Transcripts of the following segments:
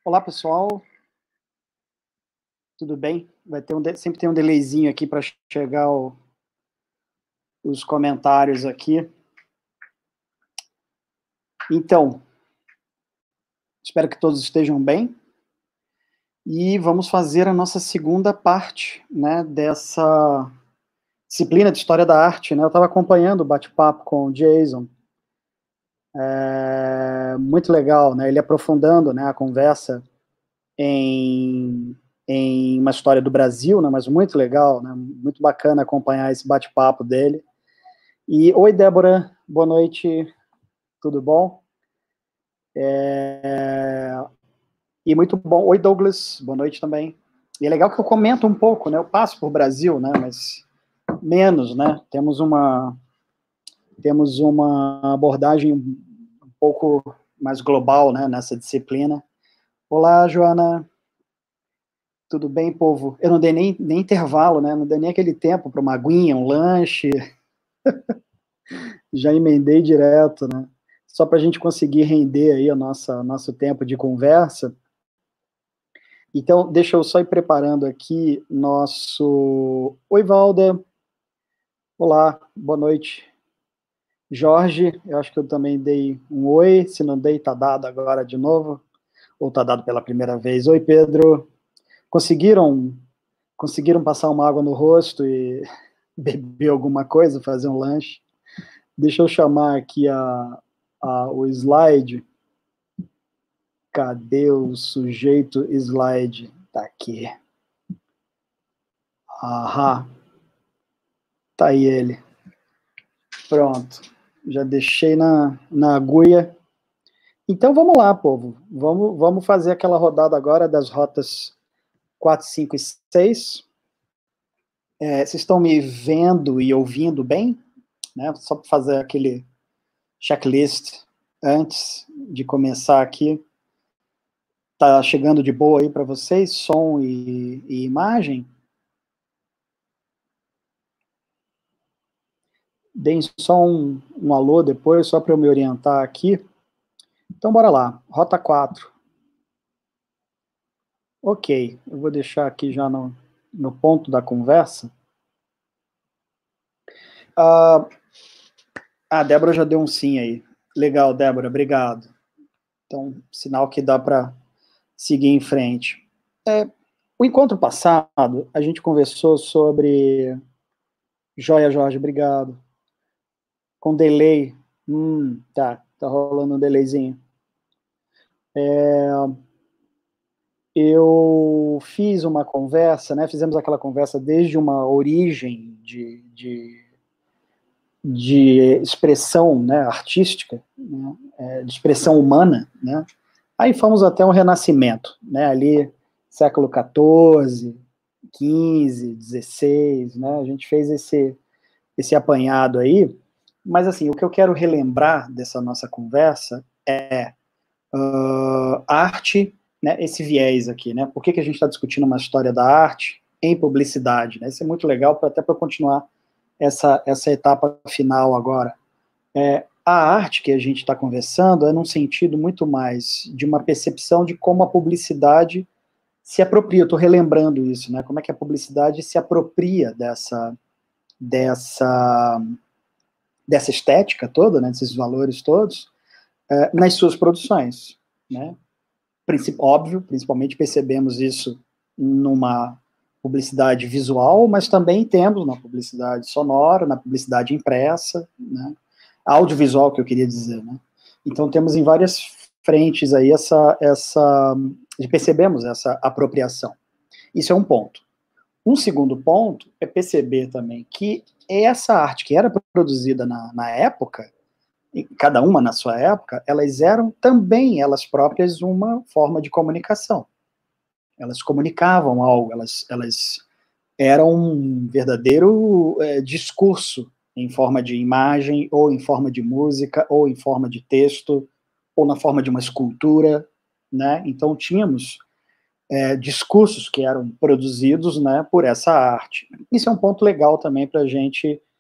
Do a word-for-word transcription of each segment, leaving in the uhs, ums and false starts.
Olá, pessoal. Tudo bem? Vai ter um de sempre tem um delayzinho aqui para chegar o os comentários aqui. Então, espero que todos estejam bem. E vamos fazer a nossa segunda parte, né, dessa disciplina de História da Arte, né. Eu estava acompanhando o bate-papo com o Jason. É muito legal, né, ele aprofundando, né, a conversa em em uma história do Brasil, né, mas muito legal, né, muito bacana acompanhar esse bate-papo dele. E, oi, Débora, boa noite, tudo bom? É... E muito bom, oi, Douglas, boa noite também. E é legal que eu comento um pouco, né, eu passo por Brasil, né, mas menos, né, temos uma, temos uma abordagem um pouco mais global, né, nessa disciplina. Olá, Joana, tudo bem, povo? Eu não dei nem, nem intervalo, né, não dei nem aquele tempo para uma aguinha, um lanche, já emendei direto, né, só para a gente conseguir render aí o nossa, nosso tempo de conversa. Então, deixa eu só ir preparando aqui nosso... Oi, Valda. Olá, boa noite. Jorge, eu acho que eu também dei um oi, se não dei, tá dado agora de novo, ou tá dado pela primeira vez. Oi, Pedro. Conseguiram, conseguiram passar uma água no rosto e beber alguma coisa, fazer um lanche? Deixa eu chamar aqui a, a, o slide. Cadê o sujeito slide? Tá aqui. Aham. Tá aí ele. Pronto. Já deixei na, na agulha. Então vamos lá, povo. Vamos, vamos fazer aquela rodada agora das rotas quatro, cinco e seis. É, vocês estão me vendo e ouvindo bem? Né? Só para fazer aquele checklist antes de começar aqui. Tá chegando de boa aí para vocês, som e, e imagem? Deem só um, um alô depois, só para eu me orientar aqui. Então, bora lá. Rota quatro. Ok, eu vou deixar aqui já no, no ponto da conversa. Ah, a Débora já deu um sim aí. Legal, Débora, obrigado. Então, sinal que dá para seguir em frente. É, o encontro passado, a gente conversou sobre... Joia, Jorge, obrigado. Com delay. Hum, tá, tá rolando um delayzinho. É, eu fiz uma conversa, né, fizemos aquela conversa desde uma origem de, de, de expressão, né, artística, né, é, de expressão humana, né, aí fomos até o Renascimento, né, ali século quatorze, quinze, dezesseis, né, a gente fez esse, esse apanhado aí, mas assim, o que eu quero relembrar dessa nossa conversa é uh, arte, né, esse viés aqui, né, por que, que a gente está discutindo uma história da arte em publicidade, né, isso é muito legal, pra, até para continuar essa, essa etapa final agora. É, a arte que a gente está conversando é num sentido muito mais de uma percepção de como a publicidade se apropria, eu estou relembrando isso, né, como é que a publicidade se apropria dessa, dessa, dessa estética toda, né, desses valores todos, é, nas suas produções, né, Princip, óbvio, principalmente percebemos isso numa publicidade visual, mas também temos na publicidade sonora, na publicidade impressa, né, audiovisual que eu queria dizer, né, então temos em várias frentes aí essa, essa, percebemos essa apropriação, isso é um ponto. Um segundo ponto é perceber também que essa arte que era produzida na, na época, cada uma na sua época, elas eram também, elas próprias, uma forma de comunicação. Elas comunicavam algo, elas, elas eram um verdadeiro é, discurso em forma de imagem, ou em forma de música, ou em forma de texto, ou na forma de uma escultura, né? Então tínhamos é, discursos que eram produzidos, né, por essa arte. Isso é um ponto legal também para a gente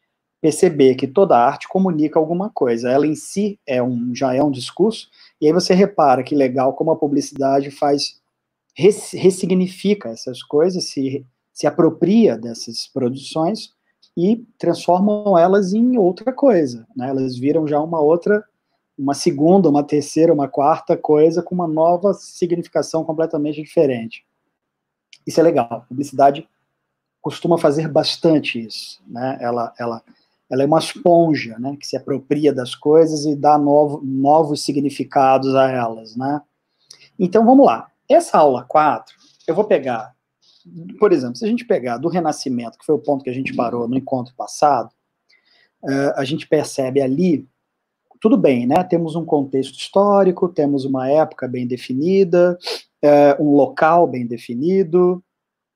perceber que toda arte comunica alguma coisa. Ela em si é um, já é um discurso, e aí você repara que legal como a publicidade faz, res, ressignifica essas coisas, se, se apropria dessas produções e transformam elas em outra coisa, né? Elas viram já uma outra, uma segunda, uma terceira, uma quarta coisa com uma nova significação completamente diferente. Isso é legal. A publicidade costuma fazer bastante isso, né? Ela, ela, ela é uma esponja, né, que se apropria das coisas e dá novo, novos significados a elas, né? Então, vamos lá. Essa aula quatro, eu vou pegar, por exemplo, se a gente pegar do Renascimento, que foi o ponto que a gente parou no encontro passado, uh, a gente percebe ali, tudo bem, né? Temos um contexto histórico, temos uma época bem definida, uh, um local bem definido,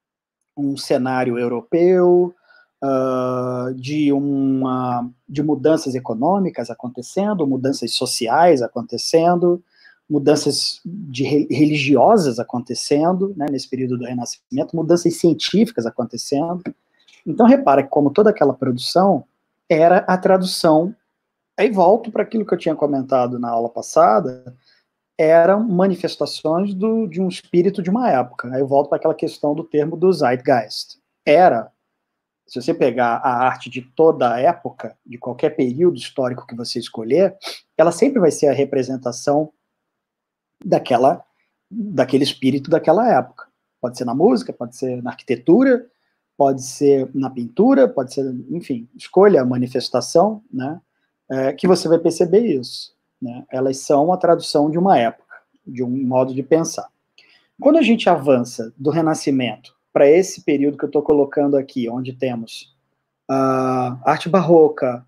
um cenário europeu, uh, de, uma, de mudanças econômicas acontecendo, mudanças sociais acontecendo, mudanças de religiosas acontecendo, né, nesse período do Renascimento, mudanças científicas acontecendo. Então, repara que como toda aquela produção era a tradução, aí volto para aquilo que eu tinha comentado na aula passada, eram manifestações do, de um espírito de uma época. Aí eu volto para aquela questão do termo do Zeitgeist. Era, se você pegar a arte de toda a época, de qualquer período histórico que você escolher, ela sempre vai ser a representação daquela, daquele espírito daquela época. Pode ser na música, pode ser na arquitetura, pode ser na pintura, pode ser, enfim, escolha a manifestação, né, é, que você vai perceber isso. Né? Elas são a tradução de uma época, de um modo de pensar. Quando a gente avança do Renascimento para esse período que eu estou colocando aqui, onde temos a arte barroca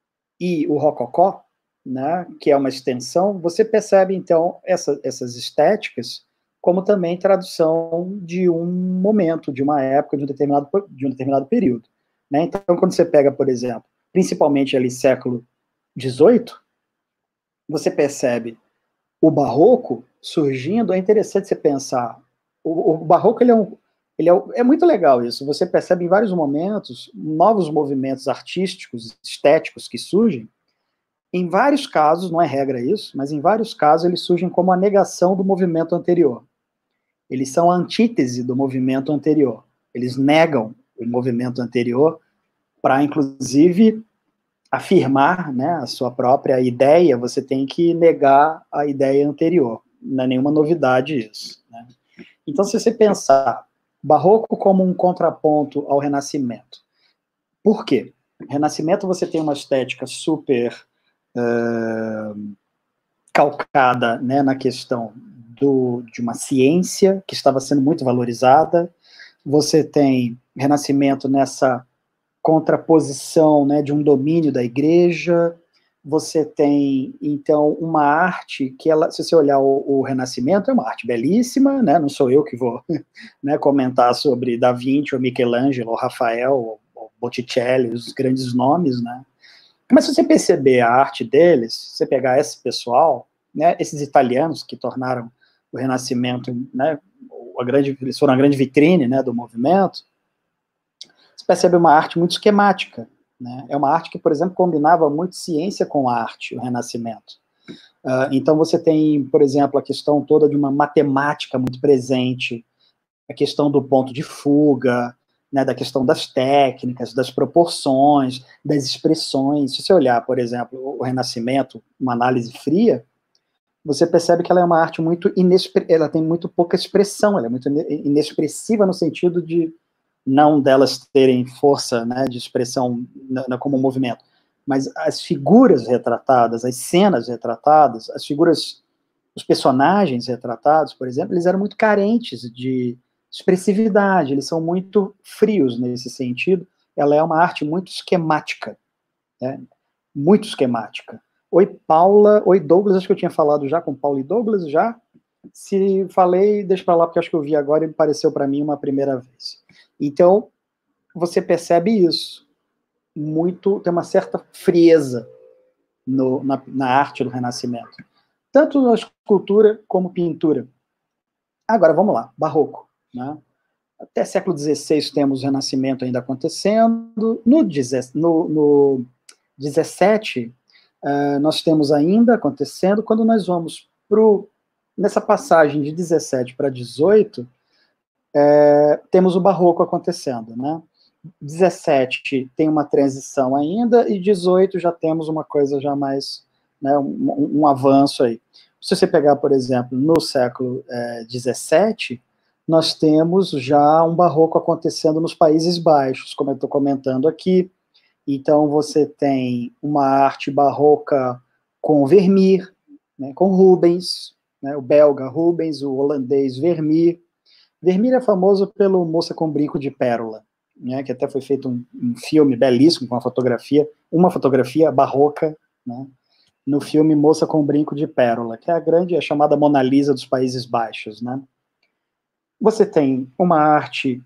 e o rococó, né, que é uma extensão, você percebe, então, essa, essas estéticas como também tradução de um momento, de uma época, de um determinado, de um determinado período. Né? Então, quando você pega, por exemplo, principalmente ali século dezoito, você percebe o barroco surgindo. É interessante você pensar, o, o barroco ele é, um, ele é, é muito legal isso, você percebe em vários momentos novos movimentos artísticos, estéticos que surgem, em vários casos, não é regra isso, mas em vários casos eles surgem como a negação do movimento anterior. Eles são a antítese do movimento anterior, eles negam o movimento anterior para, inclusive, afirmar, né, a sua própria ideia. Você tem que negar a ideia anterior. Não é nenhuma novidade isso. Né? Então, se você pensar barroco como um contraponto ao Renascimento, por quê? Renascimento você tem uma estética super uh, calcada, né, na questão do, de uma ciência que estava sendo muito valorizada. Você tem Renascimento nessa contraposição, né, de um domínio da igreja. Você tem, então, uma arte que, ela, se você olhar o, o Renascimento, é uma arte belíssima, né, não sou eu que vou, né, comentar sobre Da Vinci, ou Michelangelo, ou Rafael, ou Botticelli, os grandes nomes, né, mas se você perceber a arte deles, se você pegar esse pessoal, né, esses italianos que tornaram o Renascimento, né, a grande, eles foram a grande vitrine, né, do movimento, você percebe uma arte muito esquemática. Né? É uma arte que, por exemplo, combinava muito ciência com arte, o Renascimento. Uh, então você tem, por exemplo, a questão toda de uma matemática muito presente, a questão do ponto de fuga, né, da questão das técnicas, das proporções, das expressões. Se você olhar, por exemplo, o Renascimento, uma análise fria, você percebe que ela é uma arte muito inexpressiva, ela tem muito pouca expressão, ela é muito inexpressiva no sentido de não delas terem força, né, de expressão na, na, como movimento, mas as figuras retratadas, as cenas retratadas, as figuras, os personagens retratados, por exemplo, eles eram muito carentes de expressividade, eles são muito frios nesse sentido. Ela é uma arte muito esquemática, né, muito esquemática. Oi, Paula, oi, Douglas, acho que eu tinha falado já com Paula e Douglas, já? Se falei, deixa para lá, porque acho que eu vi agora e me pareceu para mim uma primeira vez. Então, você percebe isso, muito, tem uma certa frieza no, na, na arte do Renascimento, tanto na escultura como pintura. Agora, vamos lá, barroco. Né? até século dezesseis temos o Renascimento ainda acontecendo. No, no, no dezessete, uh, nós temos ainda acontecendo. Quando nós vamos pro, nessa passagem de dezessete para dezoito, é, temos o Barroco acontecendo, né? dezessete tem uma transição ainda, e dezoito já temos uma coisa já mais, né, um, um avanço aí. Se você pegar, por exemplo, no século é, dezessete, nós temos já um barroco acontecendo nos Países Baixos, como eu estou comentando aqui. Então você tem uma arte barroca com Vermeer, né, com Rubens, né, o belga Rubens, o holandês Vermeer. Vermeer é famoso pelo Moça com Brinco de Pérola, né, que até foi feito um, um filme belíssimo com uma fotografia, uma fotografia barroca, né, no filme Moça com Brinco de Pérola, que é a grande, a chamada Mona Lisa dos Países Baixos, né. Você tem uma arte,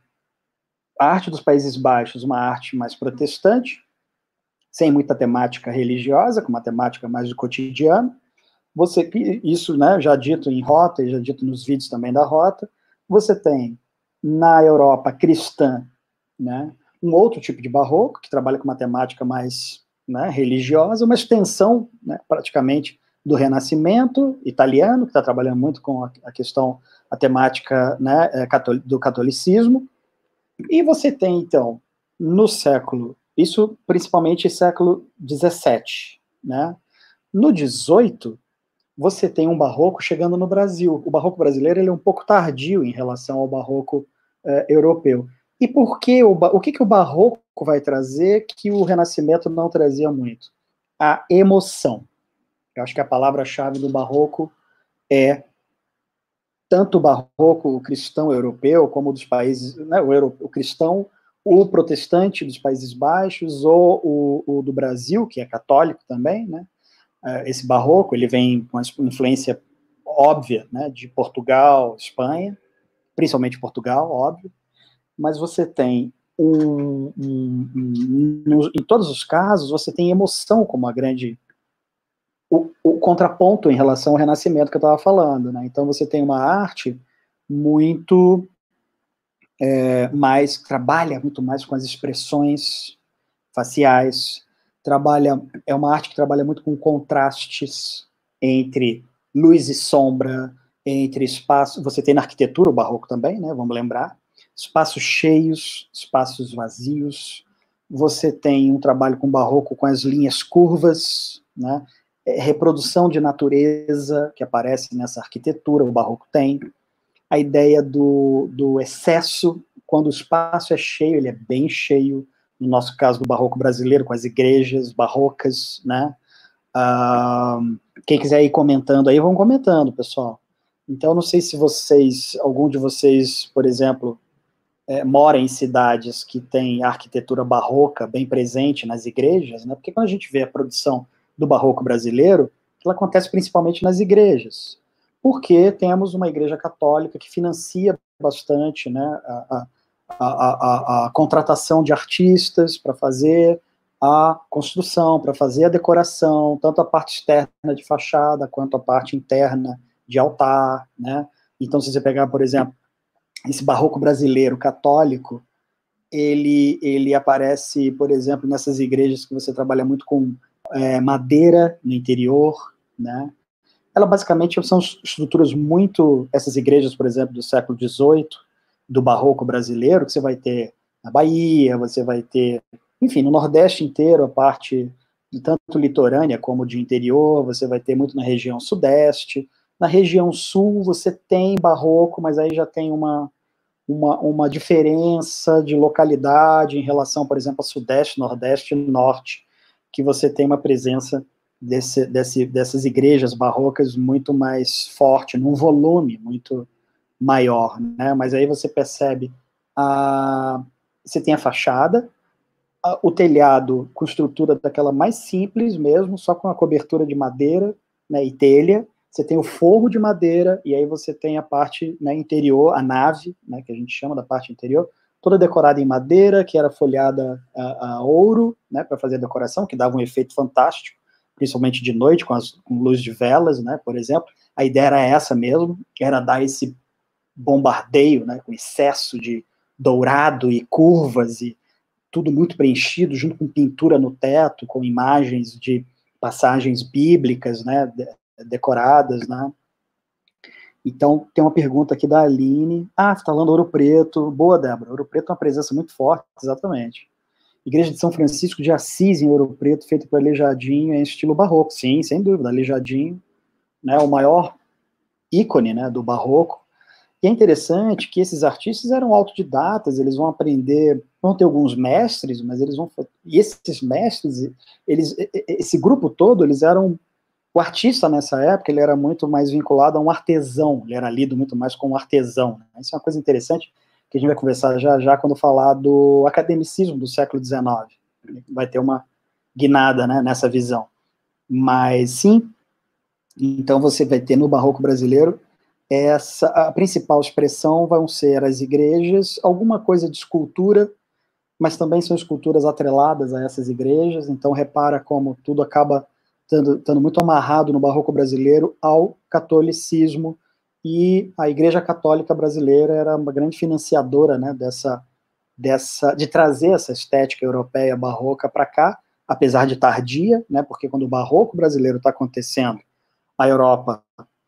a arte dos Países Baixos, uma arte mais protestante, sem muita temática religiosa, com uma temática mais do cotidiano. Você, isso, né, já dito em Rota, e já dito nos vídeos também da Rota, você tem na Europa cristã, né, um outro tipo de barroco, que trabalha com uma temática mais, né, religiosa, uma extensão, né, praticamente do Renascimento italiano, que está trabalhando muito com a, a questão, a temática, né, do catolicismo. E você tem, então, no século, isso principalmente século dezessete, né? No dezoito, você tem um barroco chegando no Brasil. O barroco brasileiro ele é um pouco tardio em relação ao barroco eh, europeu. E por que o, o que, que o barroco vai trazer que o Renascimento não trazia muito? A emoção. Eu acho que a palavra-chave do barroco é tanto o barroco, o cristão europeu, como dos países, né, o, euro, o cristão, o protestante dos Países Baixos, ou o, o do Brasil, que é católico também, né? Esse barroco, ele vem com uma influência óbvia, né, de Portugal, Espanha, principalmente Portugal, óbvio, mas você tem, um, um, um, um, em todos os casos, você tem emoção como a grande, o, o contraponto em relação ao Renascimento que eu estava falando, né? Então você tem uma arte muito é, mais, trabalha muito mais com as expressões faciais, trabalha, é uma arte que trabalha muito com contrastes entre luz e sombra, entre espaço, você tem na arquitetura o barroco também, né, vamos lembrar, espaços cheios, espaços vazios, você tem um trabalho com barroco com as linhas curvas, né, reprodução de natureza que aparece nessa arquitetura, o barroco tem, a ideia do, do excesso, quando o espaço é cheio, ele é bem cheio, no nosso caso do barroco brasileiro, com as igrejas barrocas, né? Uh, quem quiser ir comentando aí, vão comentando, pessoal. Então, não sei se vocês, algum de vocês, por exemplo, é, mora em cidades que tem arquitetura barroca bem presente nas igrejas, né? Porque quando a gente vê a produção do barroco brasileiro, ela acontece principalmente nas igrejas, porque temos uma igreja católica que financia bastante, né, a, a A, a, a contratação de artistas para fazer a construção, para fazer a decoração, tanto a parte externa de fachada, quanto a parte interna de altar, né? Então, se você pegar, por exemplo, esse barroco brasileiro católico, ele, ele aparece, por exemplo, nessas igrejas que você trabalha muito com é, madeira no interior, né? Ela, basicamente, são estruturas muito, essas igrejas, por exemplo, do século dezoito, do barroco brasileiro, que você vai ter na Bahia, você vai ter, enfim, no Nordeste inteiro, a parte tanto litorânea como de interior, você vai ter muito na região Sudeste, na região Sul você tem barroco, mas aí já tem uma, uma, uma diferença de localidade em relação, por exemplo, a Sudeste, Nordeste e Norte, que você tem uma presença desse, desse, dessas igrejas barrocas muito mais forte, num volume muito maior, né? Mas aí você percebe, a, você tem a fachada, a, o telhado com estrutura daquela mais simples mesmo, só com a cobertura de madeira, né, e telha, você tem o forro de madeira, e aí você tem a parte, né, interior, a nave, né, que a gente chama da parte interior, toda decorada em madeira, que era folhada a, a ouro, né, para fazer a decoração, que dava um efeito fantástico, principalmente de noite, com, as, com luz de velas, né, por exemplo. A ideia era essa mesmo, era dar esse bombardeio, né, com excesso de dourado e curvas e tudo muito preenchido, junto com pintura no teto, com imagens de passagens bíblicas, né, decoradas, né. Então, tem uma pergunta aqui da Aline. Ah, você está falando Ouro Preto. Boa, Débora. Ouro Preto é uma presença muito forte, exatamente. Igreja de São Francisco de Assis, em Ouro Preto, feito por Aleijadinho, em estilo barroco. Sim, sem dúvida, Aleijadinho, né, o maior ícone, né, do barroco. E é interessante que esses artistas eram autodidatas, eles vão aprender, vão ter alguns mestres, mas eles vão... E esses mestres, eles, esse grupo todo, eles eram... O artista, nessa época, ele era muito mais vinculado a um artesão, ele era lido muito mais como um artesão. Né? Isso é uma coisa interessante, que a gente vai conversar já já quando falar do academicismo do século dezenove. Vai ter uma guinada, né, nessa visão. Mas, sim, então você vai ter no barroco brasileiro, essa, a principal expressão vão ser as igrejas, alguma coisa de escultura, mas também são esculturas atreladas a essas igrejas, então repara como tudo acaba estando muito amarrado no barroco brasileiro ao catolicismo, e a Igreja Católica brasileira era uma grande financiadora, né, dessa, dessa, de trazer essa estética europeia barroca para cá, apesar de tardia, né, porque quando o barroco brasileiro está acontecendo, a Europa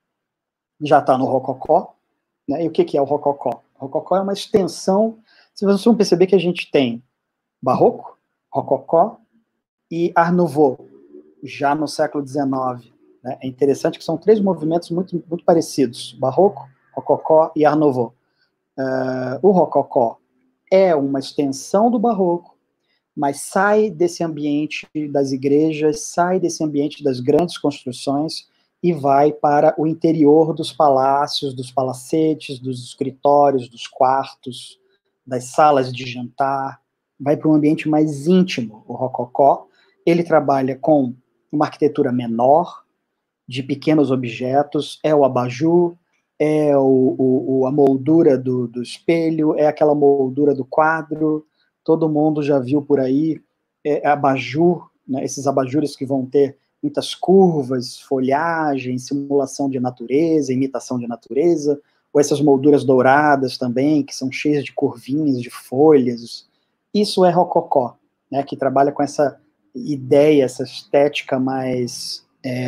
já está no rococó, né, e o que, que é o rococó? O rococó é uma extensão, se vocês vão perceber que a gente tem barroco, rococó e art nouveau, já no século dezenove. Né? É interessante que são três movimentos muito, muito parecidos, barroco, rococó e art nouveau. Uh, o rococó é uma extensão do barroco, mas sai desse ambiente das igrejas, sai desse ambiente das grandes construções e vai para o interior dos palácios, dos palacetes, dos escritórios, dos quartos, das salas de jantar, vai para um ambiente mais íntimo. O rococó, ele trabalha com uma arquitetura menor, de pequenos objetos, é o abajur, é o, o, a moldura do, do espelho, é aquela moldura do quadro, todo mundo já viu por aí, é abajur, né, esses abajures que vão ter muitas curvas, folhagem, simulação de natureza, imitação de natureza, ou essas molduras douradas também, que são cheias de curvinhas, de folhas. Isso é rococó, né, que trabalha com essa ideia, essa estética mais é,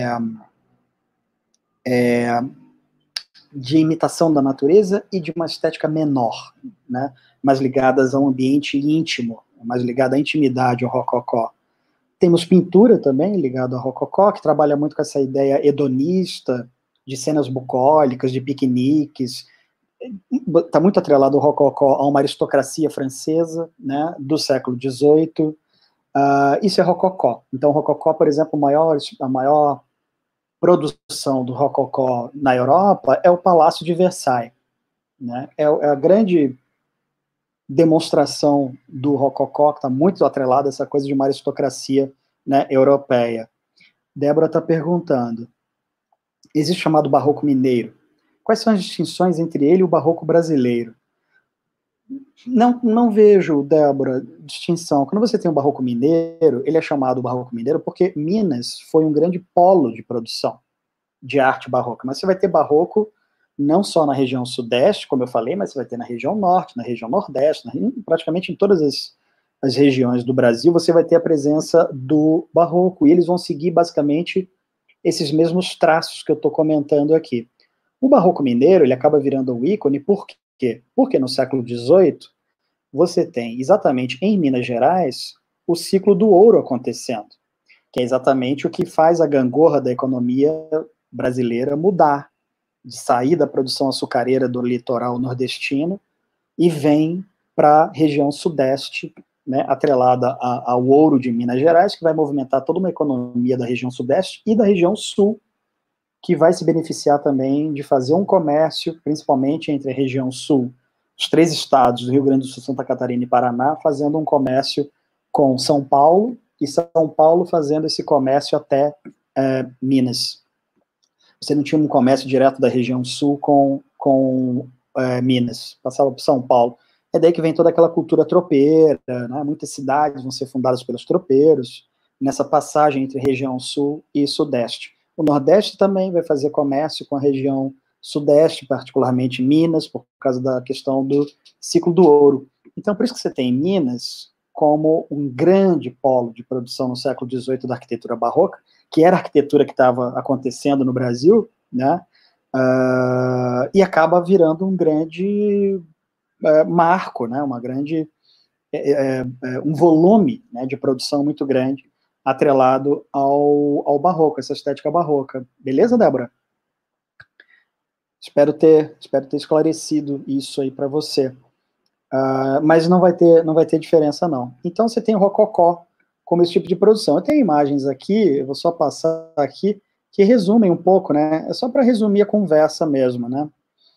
é, de imitação da natureza e de uma estética menor, né, mais ligadas ao ambiente íntimo, mais ligada à intimidade, ao rococó. Temos pintura também ligada ao rococó, que trabalha muito com essa ideia hedonista, de cenas bucólicas, de piqueniques. Está muito atrelado o rococó a uma aristocracia francesa, né, do século dezoito. Uh, isso é rococó. Então, o rococó, por exemplo, maior, a maior produção do rococó na Europa é o Palácio de Versailles. Né? É, é a grande demonstração do rococó, que está muito atrelada a essa coisa de uma aristocracia, né, europeia. Débora está perguntando, existe o chamado barroco mineiro. Quais são as distinções entre ele e o barroco brasileiro? Não, não vejo, Débora, distinção. Quando você tem o barroco mineiro, ele é chamado barroco mineiro porque Minas foi um grande polo de produção de arte barroca. Mas você vai ter barroco não só na região sudeste, como eu falei, mas você vai ter na região norte, na região nordeste, na, praticamente em todas as, as regiões do Brasil, você vai ter a presença do barroco, e eles vão seguir basicamente esses mesmos traços que eu estou comentando aqui. O barroco mineiro, ele acaba virando um ícone, por quê? Porque no século dezoito, você tem exatamente em Minas Gerais o ciclo do ouro acontecendo, que é exatamente o que faz a gangorra da economia brasileira mudar, de sair da produção açucareira do litoral nordestino e vem para a região sudeste, né, atrelada a, ao ouro de Minas Gerais, que vai movimentar toda uma economia da região sudeste e da região sul, que vai se beneficiar também de fazer um comércio, principalmente entre a região sul, os três estados do Rio Grande do Sul, Santa Catarina e Paraná, fazendo um comércio com São Paulo, e São Paulo fazendo esse comércio até é, Minas. Você não tinha um comércio direto da região sul com, com é, Minas, passava por São Paulo. É daí que vem toda aquela cultura tropeira, né? Muitas cidades vão ser fundadas pelos tropeiros, nessa passagem entre região sul e sudeste. O nordeste também vai fazer comércio com a região sudeste, particularmente Minas, por causa da questão do ciclo do ouro. Então, por isso que você tem Minas como um grande polo de produção no século dezoito da arquitetura barroca, que era a arquitetura que estava acontecendo no Brasil, né, uh, e acaba virando um grande uh, marco, né, uma grande, é, é, é, um volume, né, de produção muito grande, atrelado ao, ao barroco, essa estética barroca. Beleza, Débora? Espero ter, espero ter esclarecido isso aí para você. Uh, mas não vai ter, não vai ter diferença, não. Então, você tem o rococó como esse tipo de produção. Eu tenho imagens aqui, eu vou só passar aqui, que resumem um pouco, né? É só para resumir a conversa mesmo, né?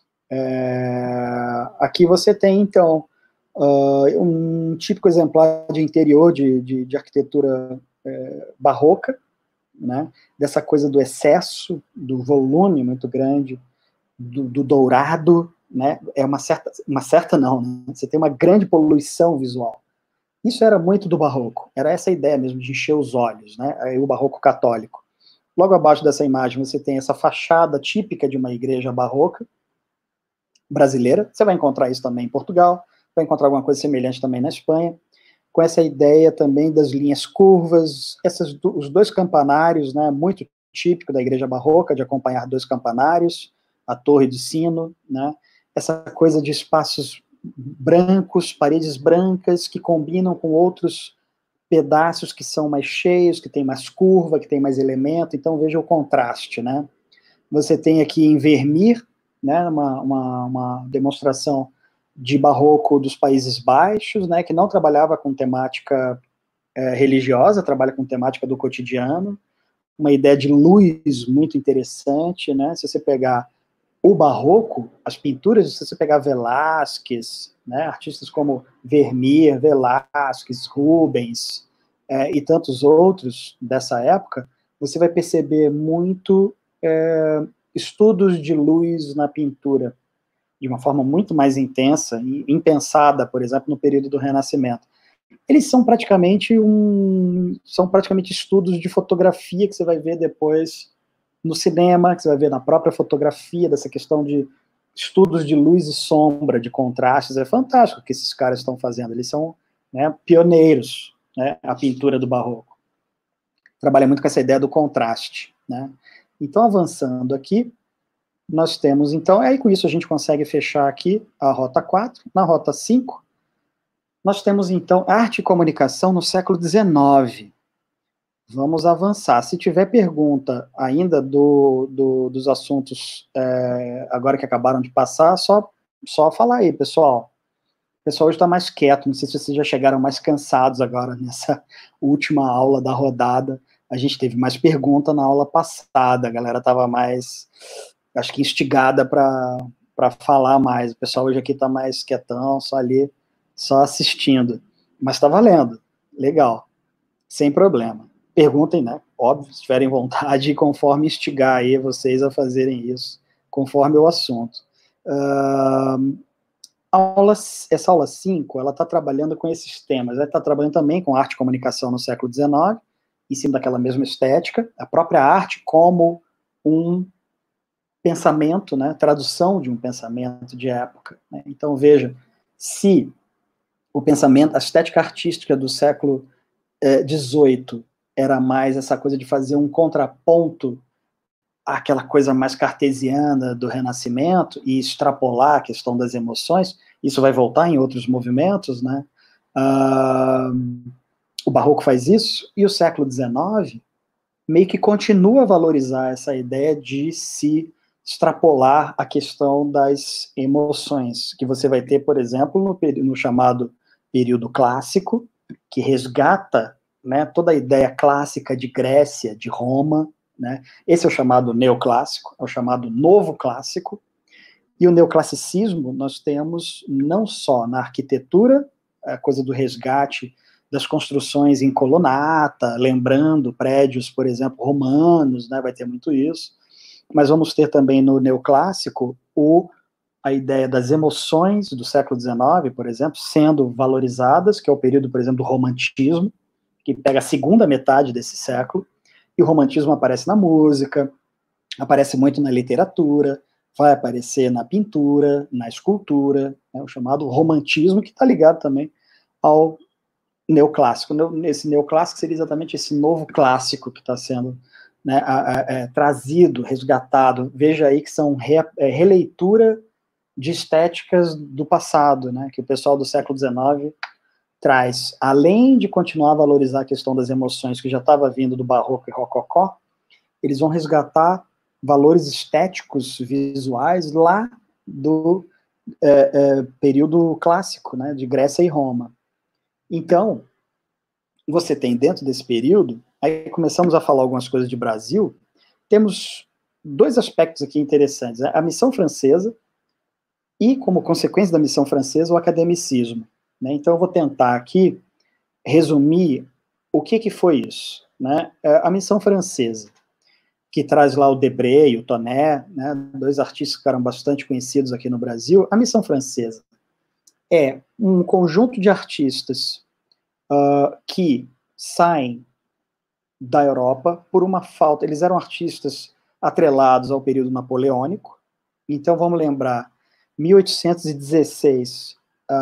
É, aqui você tem, então, uh, um típico exemplar de interior de, de, de arquitetura é, barroca, né? Dessa coisa do excesso, do volume muito grande, do, do dourado, né? É uma certa, uma certa não, né? Você tem uma grande poluição visual. Isso era muito do barroco, era essa ideia mesmo de encher os olhos, né? Aí o barroco católico. Logo abaixo dessa imagem você tem essa fachada típica de uma igreja barroca brasileira, você vai encontrar isso também em Portugal, vai encontrar alguma coisa semelhante também na Espanha, com essa ideia também das linhas curvas, essas, os dois campanários, né, muito típico da igreja barroca, de acompanhar dois campanários, a torre de sino, né, essa coisa de espaços brancos, paredes brancas, que combinam com outros pedaços que são mais cheios, que tem mais curva, que tem mais elemento, então veja o contraste, né. Você tem aqui em Vermeer, né, uma, uma, uma demonstração de barroco dos Países Baixos, né, que não trabalhava com temática é, religiosa, trabalha com temática do cotidiano, uma ideia de luz muito interessante, né, se você pegar o barroco, as pinturas, se você pegar Velázquez, né, artistas como Vermeer, Velázquez, Rubens, é, e tantos outros dessa época, você vai perceber muito é, estudos de luz na pintura, de uma forma muito mais intensa e impensada, por exemplo, no período do Renascimento. Eles são praticamente um, são praticamente estudos de fotografia que você vai ver depois no cinema, que você vai ver na própria fotografia, dessa questão de estudos de luz e sombra, de contrastes. É fantástico o que esses caras estão fazendo. Eles são, né, pioneiros, né, a pintura do barroco. Trabalha muito com essa ideia do contraste, né. Então, avançando aqui, nós temos, então, aí com isso a gente consegue fechar aqui a rota quatro. Na rota cinco, nós temos, então, arte e comunicação no século dezenove. Vamos avançar. Se tiver pergunta ainda do, do, dos assuntos é, agora que acabaram de passar, só, só falar aí, pessoal. O pessoal hoje está mais quieto, não sei se vocês já chegaram mais cansados agora nessa última aula da rodada. A gente teve mais pergunta na aula passada, a galera estava mais, acho que instigada para falar mais. O pessoal hoje aqui está mais quietão, só ali, só assistindo. Mas está valendo, legal, sem problema. Perguntem, né, óbvio, se tiverem vontade, conforme instigar aí vocês a fazerem isso, conforme o assunto. Uh, aula, essa aula cinco, ela está trabalhando com esses temas, ela está trabalhando também com arte e comunicação no século dezenove, em cima daquela mesma estética, a própria arte como um pensamento, né, tradução de um pensamento de época, né? Então, veja, se o pensamento, a estética artística do século dezoito era mais essa coisa de fazer um contraponto àquela coisa mais cartesiana do Renascimento e extrapolar a questão das emoções, isso vai voltar em outros movimentos, né? Uh, o Barroco faz isso, e o século dezenove meio que continua a valorizar essa ideia de se extrapolar a questão das emoções, que você vai ter, por exemplo, no, no chamado período clássico, que resgata, né, toda a ideia clássica de Grécia, de Roma, né? Esse é o chamado neoclássico, é o chamado novo clássico, e o neoclassicismo nós temos não só na arquitetura, a coisa do resgate das construções em colunata, lembrando prédios, por exemplo, romanos, né, vai ter muito isso, mas vamos ter também no neoclássico o, a ideia das emoções do século dezenove, por exemplo, sendo valorizadas, que é o período, por exemplo, do romantismo, que pega a segunda metade desse século, e o romantismo aparece na música, aparece muito na literatura, vai aparecer na pintura, na escultura, né, o chamado romantismo, que está ligado também ao neoclássico. Esse neoclássico seria exatamente esse novo clássico que está sendo, né, a, a, é, trazido, resgatado. Veja aí que são re, é, releitura de estéticas do passado, né, que o pessoal do século dezenove traz. Além de continuar a valorizar a questão das emoções que já estava vindo do barroco e rococó, eles vão resgatar valores estéticos, visuais, lá do é, é, período clássico, né, de Grécia e Roma. Então, você tem dentro desse período, aí começamos a falar algumas coisas de Brasil, temos dois aspectos aqui interessantes, né? A missão francesa e, como consequência da missão francesa, o academicismo, né? Então, eu vou tentar aqui resumir o que, que foi isso, né? A missão francesa, que traz lá o Debré e o Tonet, né, dois artistas que ficaram bastante conhecidos aqui no Brasil. A missão francesa é um conjunto de artistas uh, que saem da Europa por uma falta. Eles eram artistas atrelados ao período napoleônico. Então, vamos lembrar, mil oitocentos e dezesseis,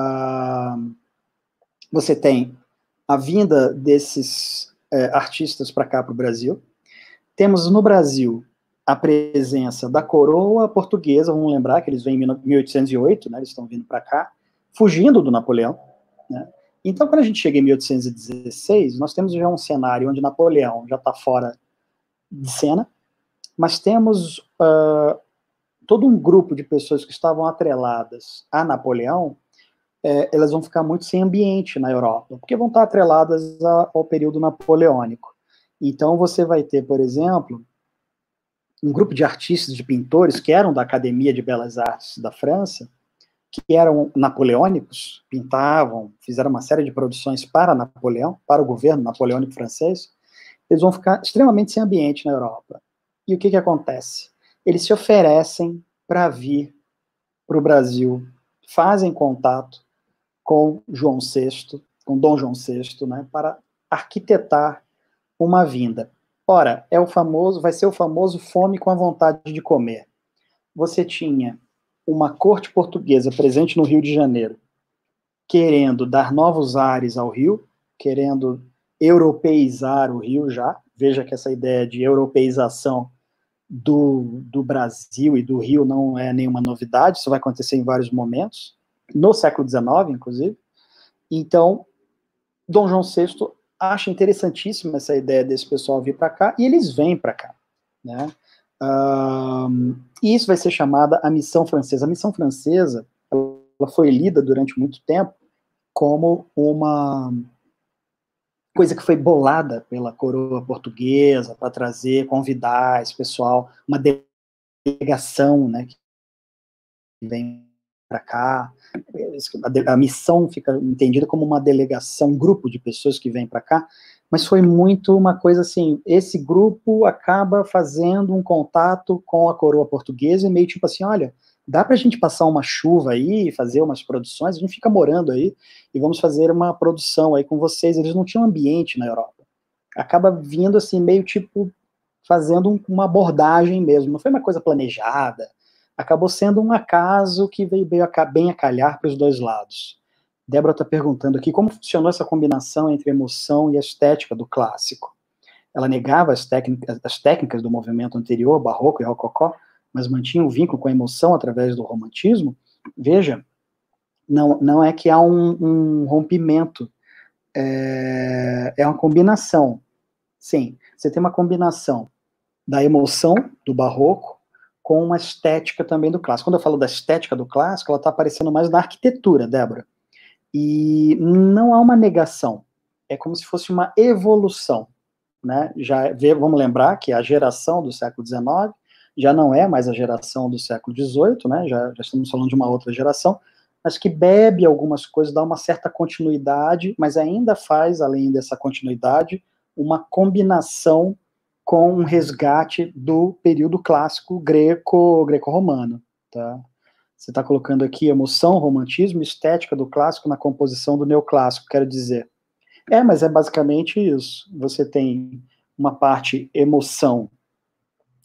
uh, você tem a vinda desses uh, artistas para cá, para o Brasil. Temos no Brasil a presença da coroa portuguesa, vamos lembrar que eles vêm em mil oitocentos e oito, né, eles estão vindo para cá, fugindo do Napoleão, né? Então, quando a gente chega em mil oitocentos e dezesseis, nós temos já um cenário onde Napoleão já está fora de cena, mas temos uh, todo um grupo de pessoas que estavam atreladas a Napoleão, é, elas vão ficar muito sem ambiente na Europa, porque vão estar atreladas a, ao período napoleônico. Então, você vai ter, por exemplo, um grupo de artistas, de pintores, que eram da Academia de Belas Artes da França, que eram napoleônicos, pintavam, fizeram uma série de produções para Napoleão, para o governo napoleônico francês. Eles vão ficar extremamente sem ambiente na Europa. E o que, que acontece? Eles se oferecem para vir para o Brasil, fazem contato com João sexto, com Dom João sexto, né, para arquitetar uma vinda. Ora, é o famoso, vai ser o famoso fome com a vontade de comer. Você tinha uma corte portuguesa presente no Rio de Janeiro, querendo dar novos ares ao Rio, querendo europeizar o Rio já. Veja que essa ideia de europeização do, do Brasil e do Rio não é nenhuma novidade, isso vai acontecer em vários momentos, no século dezenove, inclusive. Então, Dom João sexto acha interessantíssima essa ideia desse pessoal vir para cá, e eles vêm para cá, né? Um, e isso vai ser chamada a missão francesa. A missão francesa, ela foi lida durante muito tempo como uma coisa que foi bolada pela coroa portuguesa para trazer, convidar esse pessoal, uma delegação, né, que vem para cá. A, a missão fica entendida como uma delegação, um grupo de pessoas que vem para cá, mas foi muito uma coisa assim, esse grupo acaba fazendo um contato com a coroa portuguesa e meio tipo assim, olha, dá pra gente passar uma chuva aí, fazer umas produções, a gente fica morando aí e vamos fazer uma produção aí com vocês. Eles não tinham ambiente na Europa. Acaba vindo assim, meio tipo, fazendo um, uma abordagem mesmo, não foi uma coisa planejada, acabou sendo um acaso que veio bem a, bem a calhar para os dois lados. Débora está perguntando aqui como funcionou essa combinação entre emoção e estética do clássico. Ela negava as técnicas, as técnicas do movimento anterior, barroco e rococó, mas mantinha um vínculo com a emoção através do romantismo. Veja, não, não é que há um, um rompimento, é, é uma combinação. Sim, você tem uma combinação da emoção do barroco com uma estética também do clássico. Quando eu falo da estética do clássico, ela está aparecendo mais na arquitetura, Débora. E não há uma negação, é como se fosse uma evolução, né? Já vamos lembrar que a geração do século dezenove já não é mais a geração do século dezoito, né? Já, já estamos falando de uma outra geração, mas que bebe algumas coisas, dá uma certa continuidade, mas ainda faz, além dessa continuidade, uma combinação com um resgate do período clássico greco, greco-romano, tá? Você está colocando aqui emoção, romantismo, estética do clássico na composição do neoclássico, quero dizer. É, mas é basicamente isso. Você tem uma parte emoção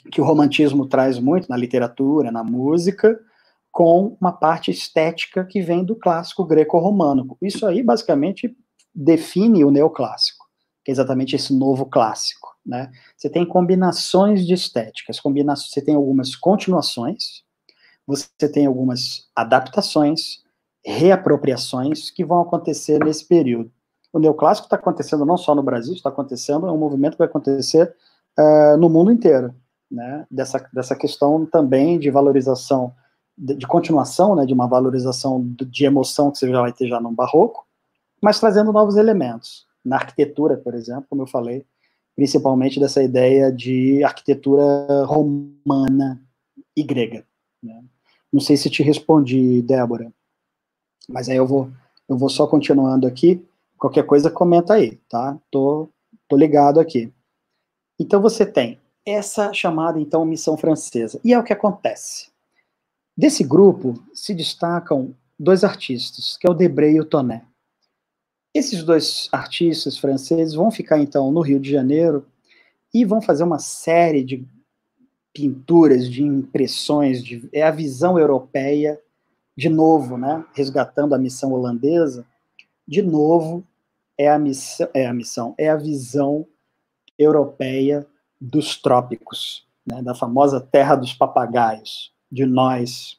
que o romantismo traz muito na literatura, na música, com uma parte estética que vem do clássico greco-romano. Isso aí, basicamente, define o neoclássico, que é exatamente esse novo clássico, né? Você tem combinações de estéticas, combina você tem algumas continuações, você tem algumas adaptações, reapropriações que vão acontecer nesse período. O neoclássico está acontecendo não só no Brasil, está acontecendo, é um movimento que vai acontecer uh, no mundo inteiro, né? Dessa, dessa questão também de valorização, de, de continuação, né? De uma valorização de, de emoção que você já vai ter já no barroco, mas trazendo novos elementos. Na arquitetura, por exemplo, como eu falei, principalmente dessa ideia de arquitetura romana e grega, né? Não sei se te respondi, Débora, mas aí eu vou, eu vou só continuando aqui. Qualquer coisa, comenta aí, tá? Tô, tô ligado aqui. Então, você tem essa chamada, então, missão francesa. E é o que acontece. Desse grupo, se destacam dois artistas, que é o Debré e o Tonet. Esses dois artistas franceses vão ficar, então, no Rio de Janeiro e vão fazer uma série de pinturas, de impressões, de, é a visão europeia, de novo, né, resgatando a missão holandesa, de novo, é a missão, é a missão, é a visão europeia dos trópicos, né, da famosa terra dos papagaios, de nós,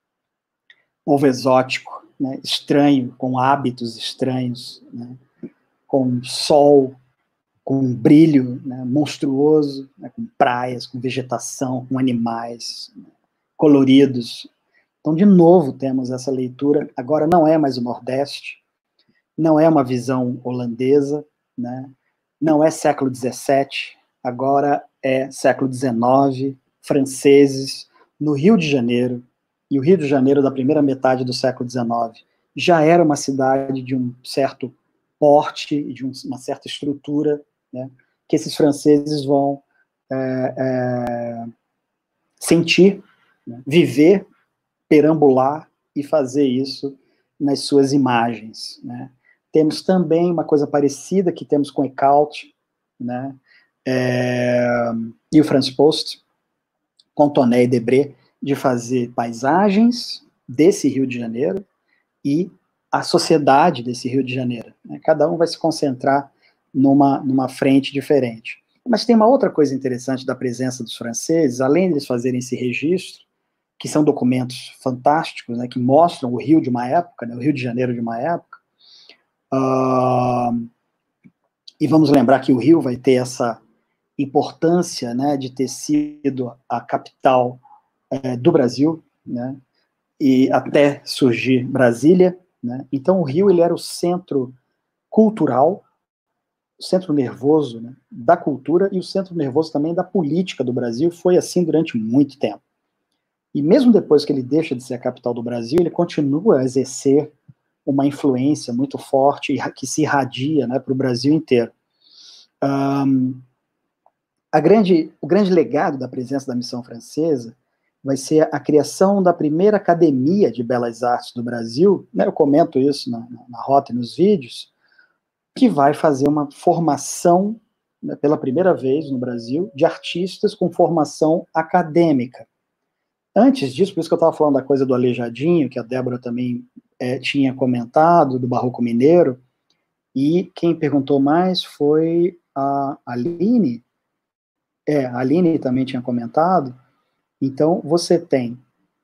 povo exótico, né, estranho, com hábitos estranhos, né, com sol, com um brilho, né, monstruoso, né, com praias, com vegetação, com animais, né, coloridos. Então, de novo, temos essa leitura. Agora não é mais o Nordeste, não é uma visão holandesa, né, não é século dezessete, agora é século dezenove, franceses, no Rio de Janeiro, e o Rio de Janeiro da primeira metade do século dezenove já era uma cidade de um certo porte, de um, uma certa estrutura, né, que esses franceses vão é, é, sentir, né, viver, perambular e fazer isso nas suas imagens, né. Temos também uma coisa parecida que temos com Ecaute, né, é, e o Franz Post, com Tonet e Debré, de fazer paisagens desse Rio de Janeiro e a sociedade desse Rio de Janeiro, né. Cada um vai se concentrar numa, numa frente diferente. Mas tem uma outra coisa interessante da presença dos franceses, além de eles fazerem esse registro, que são documentos fantásticos, né, que mostram o Rio de uma época, né, o Rio de Janeiro de uma época. Uh, e vamos lembrar que o Rio vai ter essa importância, né, de ter sido a capital é, do Brasil, né, e até surgir Brasília, né. Então o Rio ele era o centro cultural, o centro nervoso, né, da cultura e o centro nervoso também da política do Brasil. Foi assim durante muito tempo. E mesmo depois que ele deixa de ser a capital do Brasil, ele continua a exercer uma influência muito forte que se irradia, né, para o Brasil inteiro. Um, a grande, o grande legado da presença da missão francesa vai ser a criação da primeira academia de belas artes do Brasil, né, eu comento isso na, na rota e nos vídeos, que vai fazer uma formação, né, pela primeira vez no Brasil, de artistas com formação acadêmica. Antes disso, por isso que eu estava falando da coisa do Aleijadinho, que a Débora também é, tinha comentado, do Barroco Mineiro, e quem perguntou mais foi a Aline. É, a Aline também tinha comentado. Então, você tem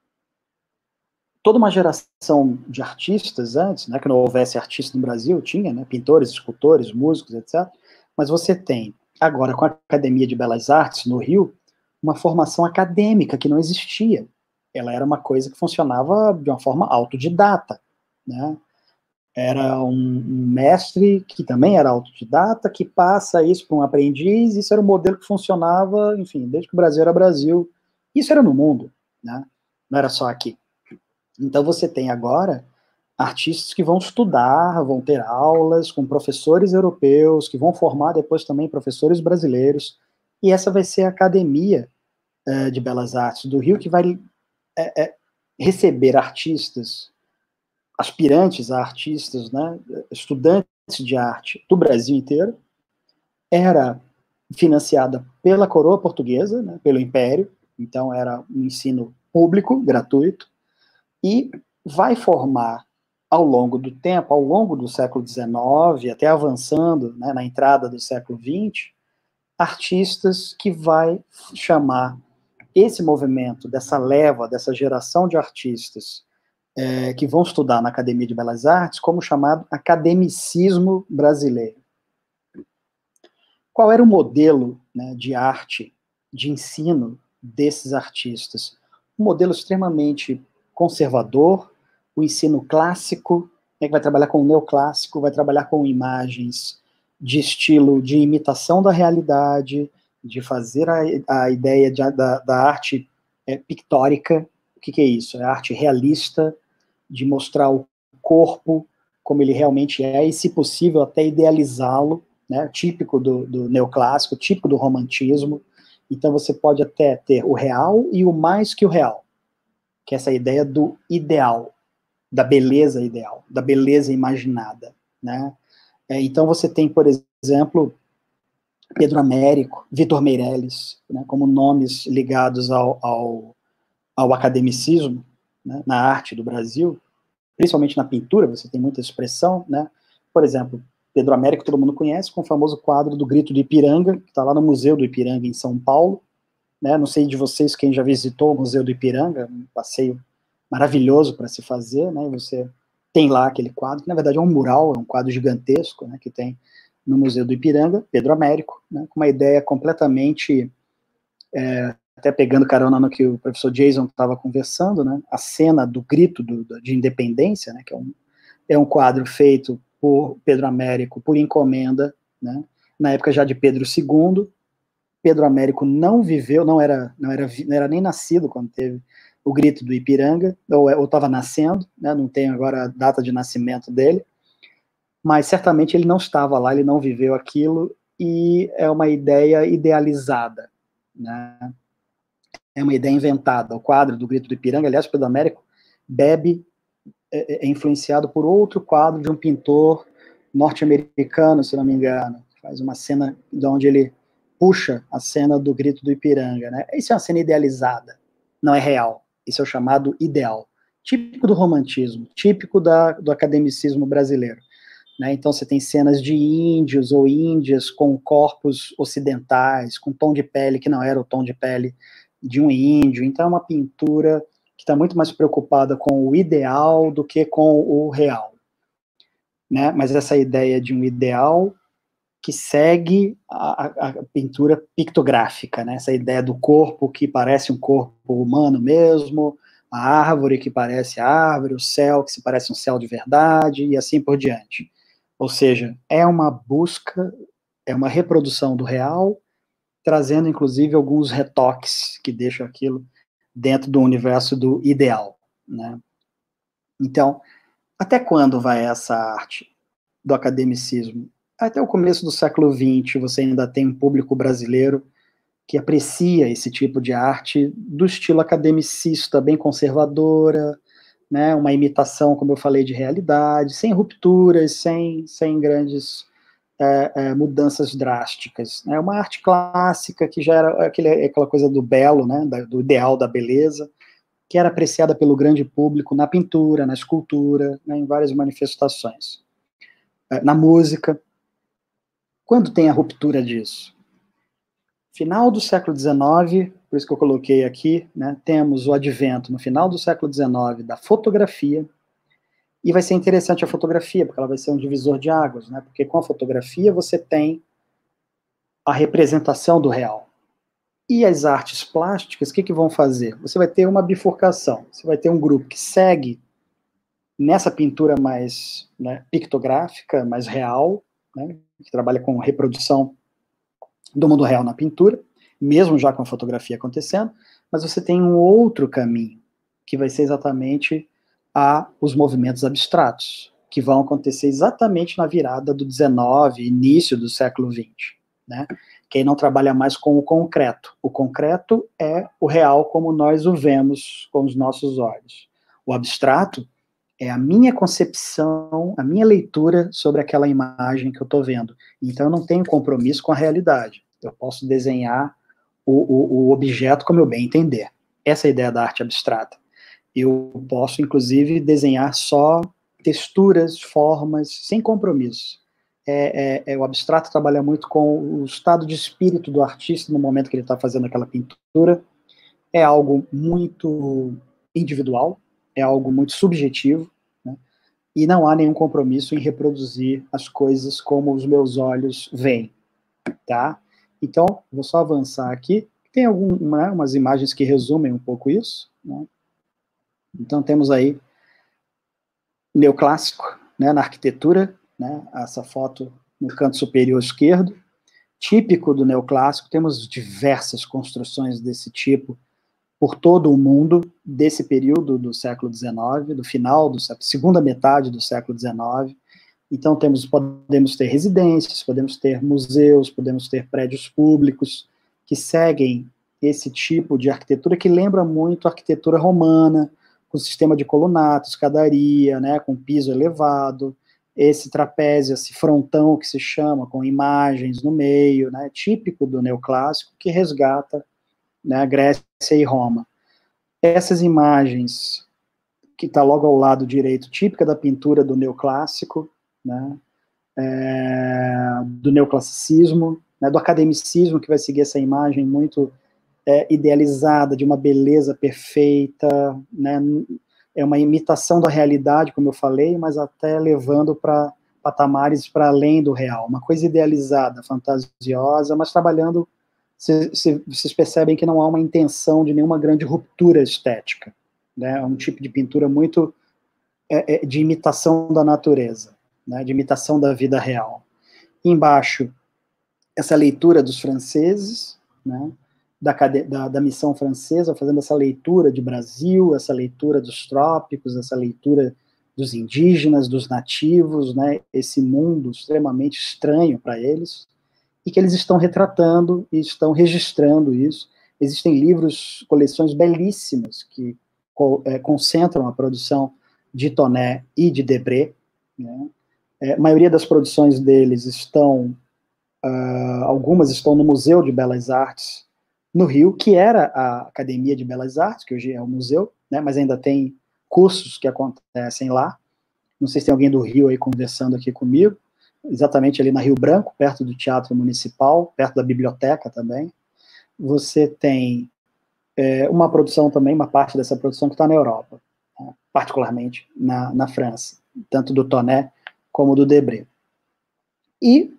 toda uma geração de artistas antes, né, que não houvesse artista no Brasil, tinha, né, pintores, escultores, músicos, etcétera. Mas você tem, agora, com a Academia de Belas Artes, no Rio, uma formação acadêmica que não existia. Ela era uma coisa que funcionava de uma forma autodidata, né? Era um, um mestre que também era autodidata, que passa isso para um aprendiz, isso era um modelo que funcionava, enfim, desde que o Brasil era Brasil. Isso era no mundo, né? Não era só aqui. Então você tem agora artistas que vão estudar, vão ter aulas com professores europeus, que vão formar depois também professores brasileiros, e essa vai ser a Academia é, de Belas Artes do Rio, que vai é, é, receber artistas, aspirantes a artistas, né, estudantes de arte do Brasil inteiro. Era financiada pela coroa portuguesa, né, pelo Império, então era um ensino público, gratuito, e vai formar ao longo do tempo, ao longo do século dezenove, até avançando, né, na entrada do século vinte, artistas que vai chamar esse movimento, dessa leva, dessa geração de artistas é, que vão estudar na Academia de Belas Artes, como chamado academicismo brasileiro. Qual era o modelo, né, de arte, de ensino desses artistas? Um modelo extremamente conservador, o ensino clássico, né, que vai trabalhar com o neoclássico, vai trabalhar com imagens de estilo de imitação da realidade, de fazer a, a ideia de, da, da arte é, pictórica. O que, que é isso? É arte realista, de mostrar o corpo como ele realmente é, e, se possível, até idealizá-lo, né, típico do, do neoclássico, típico do romantismo. Então você pode até ter o real e o mais que o real, que é essa ideia do ideal, da beleza ideal, da beleza imaginada, né? É, então você tem, por exemplo, Pedro Américo, Vitor Meirelles, né, como nomes ligados ao, ao, ao academicismo, né, na arte do Brasil, principalmente na pintura, você tem muita expressão, né? Por exemplo, Pedro Américo todo mundo conhece, com o famoso quadro do Grito do Ipiranga, que está lá no Museu do Ipiranga, em São Paulo, né? Não sei de vocês quem já visitou o Museu do Ipiranga, um passeio maravilhoso para se fazer, né? Você tem lá aquele quadro, que na verdade é um mural, é um quadro gigantesco, né, que tem no Museu do Ipiranga, Pedro Américo, né, com uma ideia completamente, é, até pegando carona no que o professor Jason estava conversando, né, a cena do grito do, de independência, né, que é um, é um quadro feito por Pedro Américo, por encomenda, né, na época já de Pedro segundo. Pedro Américo não viveu, não era, não era, não era nem nascido quando teve o grito do Ipiranga, ou estava nascendo, né, não tenho agora a data de nascimento dele, mas certamente ele não estava lá, ele não viveu aquilo, e é uma ideia idealizada, né, é uma ideia inventada. O quadro do Grito do Ipiranga, aliás, Pedro Américo bebe, é, é influenciado por outro quadro de um pintor norte-americano, se não me engano, faz uma cena de onde ele puxa a cena do Grito do Ipiranga, né? Isso é uma cena idealizada, não é real. Isso é o chamado ideal, típico do romantismo, típico da, do academicismo brasileiro, né? Então você tem cenas de índios ou índias com corpos ocidentais, com tom de pele que não era o tom de pele de um índio. Então é uma pintura que está muito mais preocupada com o ideal do que com o real, né? Mas essa ideia de um ideal que segue a, a, a pintura pictográfica, né? Essa ideia do corpo que parece um corpo humano mesmo, a árvore que parece árvore, o céu que se parece um céu de verdade, e assim por diante. Ou seja, é uma busca, é uma reprodução do real, trazendo inclusive alguns retoques que deixam aquilo dentro do universo do ideal, né? Então, até quando vai essa arte do academicismo? Até o começo do século vinte, você ainda tem um público brasileiro que aprecia esse tipo de arte do estilo academicista, bem conservadora, né, uma imitação, como eu falei, de realidade, sem rupturas, sem, sem grandes é, é, mudanças drásticas. É, né, uma arte clássica que já era aquele, aquela coisa do belo, né, do ideal da beleza, que era apreciada pelo grande público na pintura, na escultura, né, em várias manifestações. É, na música. Quando tem a ruptura disso? Final do século dezenove, por isso que eu coloquei aqui, né, temos o advento, no final do século dezenove, da fotografia, e vai ser interessante a fotografia, porque ela vai ser um divisor de águas, né, porque com a fotografia você tem a representação do real. E as artes plásticas, o que, que vão fazer? Você vai ter uma bifurcação, você vai ter um grupo que segue nessa pintura mais, né, pictográfica, mais real, né, que trabalha com reprodução do mundo real na pintura, mesmo já com a fotografia acontecendo, mas você tem um outro caminho, que vai ser exatamente a, os movimentos abstratos, que vão acontecer exatamente na virada do dezenove, início do século vinte, né? Que aí não trabalha mais com o concreto. O concreto é o real como nós o vemos com os nossos olhos. O abstrato é a minha concepção, a minha leitura sobre aquela imagem que eu estou vendo. Então eu não tenho compromisso com a realidade. Eu posso desenhar o, o, o objeto como eu bem entender. Essa é a ideia da arte abstrata. Eu posso, inclusive, desenhar só texturas, formas, sem compromisso. É, é, é, o abstrato trabalha muito com o estado de espírito do artista no momento que ele está fazendo aquela pintura. É algo muito individual, é algo muito subjetivo, né? E não há nenhum compromisso em reproduzir as coisas como os meus olhos veem, tá? Então, vou só avançar aqui. Tem algumas imagens que resumem um pouco isso, né? Então, temos aí neoclássico, né, na arquitetura, né, essa foto no canto superior esquerdo, típico do neoclássico. Temos diversas construções desse tipo por todo o mundo, desse período do século dezenove, do final, do século, segunda metade do século dezenove. Então, temos, podemos ter residências, podemos ter museus, podemos ter prédios públicos que seguem esse tipo de arquitetura que lembra muito a arquitetura romana, com sistema de colunato, escadaria, né, com piso elevado, esse trapézio, esse frontão que se chama, com imagens no meio, né, típico do neoclássico, que resgata, né, Grécia e Roma. Essas imagens, que está logo ao lado direito, típica da pintura do neoclássico, né, é, do neoclassicismo, né, do academicismo, que vai seguir essa imagem muito é, idealizada, de uma beleza perfeita, né, é uma imitação da realidade, como eu falei, mas até levando para patamares para além do real, uma coisa idealizada, fantasiosa, mas trabalhando, vocês percebem que não há uma intenção de nenhuma grande ruptura estética, né, é um tipo de pintura muito é, é, de imitação da natureza, né, de imitação da vida real. E embaixo, essa leitura dos franceses, né, da, da, da missão francesa, fazendo essa leitura de Brasil, essa leitura dos trópicos, essa leitura dos indígenas, dos nativos, né, esse mundo extremamente estranho para eles, e que eles estão retratando e estão registrando isso. Existem livros, coleções belíssimas que é, concentram a produção de Tonet e de Debré, né. É, a maioria das produções deles estão, uh, algumas estão no Museu de Belas Artes, no Rio, que era a Academia de Belas Artes, que hoje é o museu, né, mas ainda tem cursos que acontecem lá. Não sei se tem alguém do Rio aí conversando aqui comigo, exatamente ali na Rio Branco, perto do Teatro Municipal, perto da biblioteca também. Você tem é, uma produção também, uma parte dessa produção que está na Europa, né, particularmente na, na França, tanto do Tonet como do Debré. E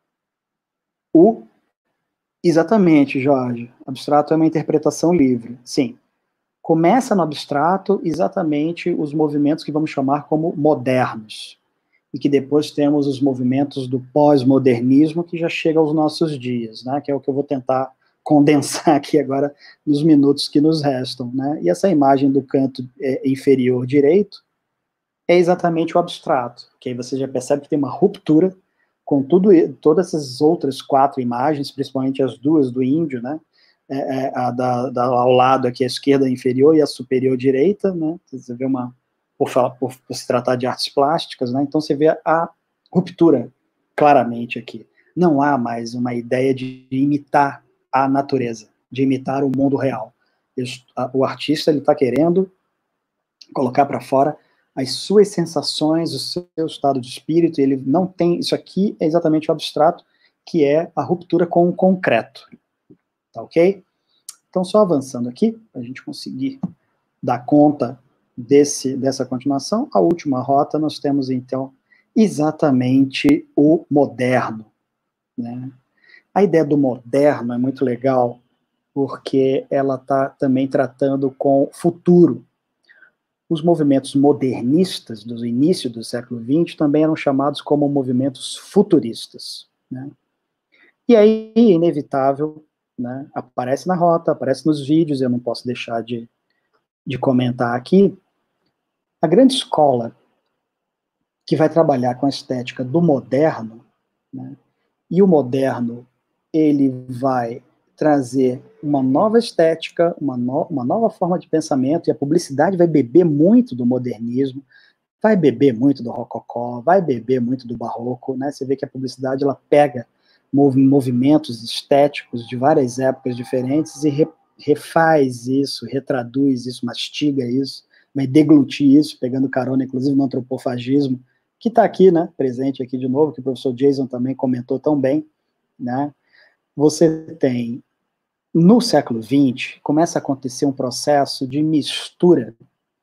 o Exatamente, Jorge. Abstrato é uma interpretação livre. Sim. Começa no abstrato exatamente os movimentos que vamos chamar como modernos. E que depois temos os movimentos do pós-modernismo, que já chega aos nossos dias, né? Que é o que eu vou tentar condensar aqui agora nos minutos que nos restam, né? E essa imagem do canto é, inferior direito é exatamente o abstrato, que aí você já percebe que tem uma ruptura com tudo, todas essas outras quatro imagens, principalmente as duas do índio, né, é, é, a da, da, ao lado aqui, a esquerda inferior e a superior direita, né, você vê uma, por, por, por se tratar de artes plásticas, né, então você vê a ruptura claramente aqui. Não há mais uma ideia de imitar a natureza, de imitar o mundo real. O artista está querendo colocar para fora as suas sensações, o seu estado de espírito, ele não tem, isso aqui é exatamente o abstrato, que é a ruptura com o concreto, tá ok? Então, só avançando aqui, para a gente conseguir dar conta desse, dessa continuação, a última rota nós temos, então, exatamente o moderno, né? A ideia do moderno é muito legal, porque ela está também tratando com futuro. Os movimentos modernistas do início do século vinte também eram chamados como movimentos futuristas, né? E aí, inevitável, né, aparece na rota, aparece nos vídeos, eu não posso deixar de, de comentar aqui, a grande escola que vai trabalhar com a estética do moderno, né, e o moderno, ele vai trazer uma nova estética, uma, no, uma nova forma de pensamento, e a publicidade vai beber muito do modernismo, vai beber muito do rococó, vai beber muito do barroco, né? Você vê que a publicidade, ela pega mov movimentos estéticos de várias épocas diferentes e re refaz isso, retraduz isso, mastiga isso, vai deglutir isso, pegando carona, inclusive, no antropofagismo, que está aqui, né, presente aqui de novo, que o professor Jason também comentou tão bem, né? Você tem, no século vinte, começa a acontecer um processo de mistura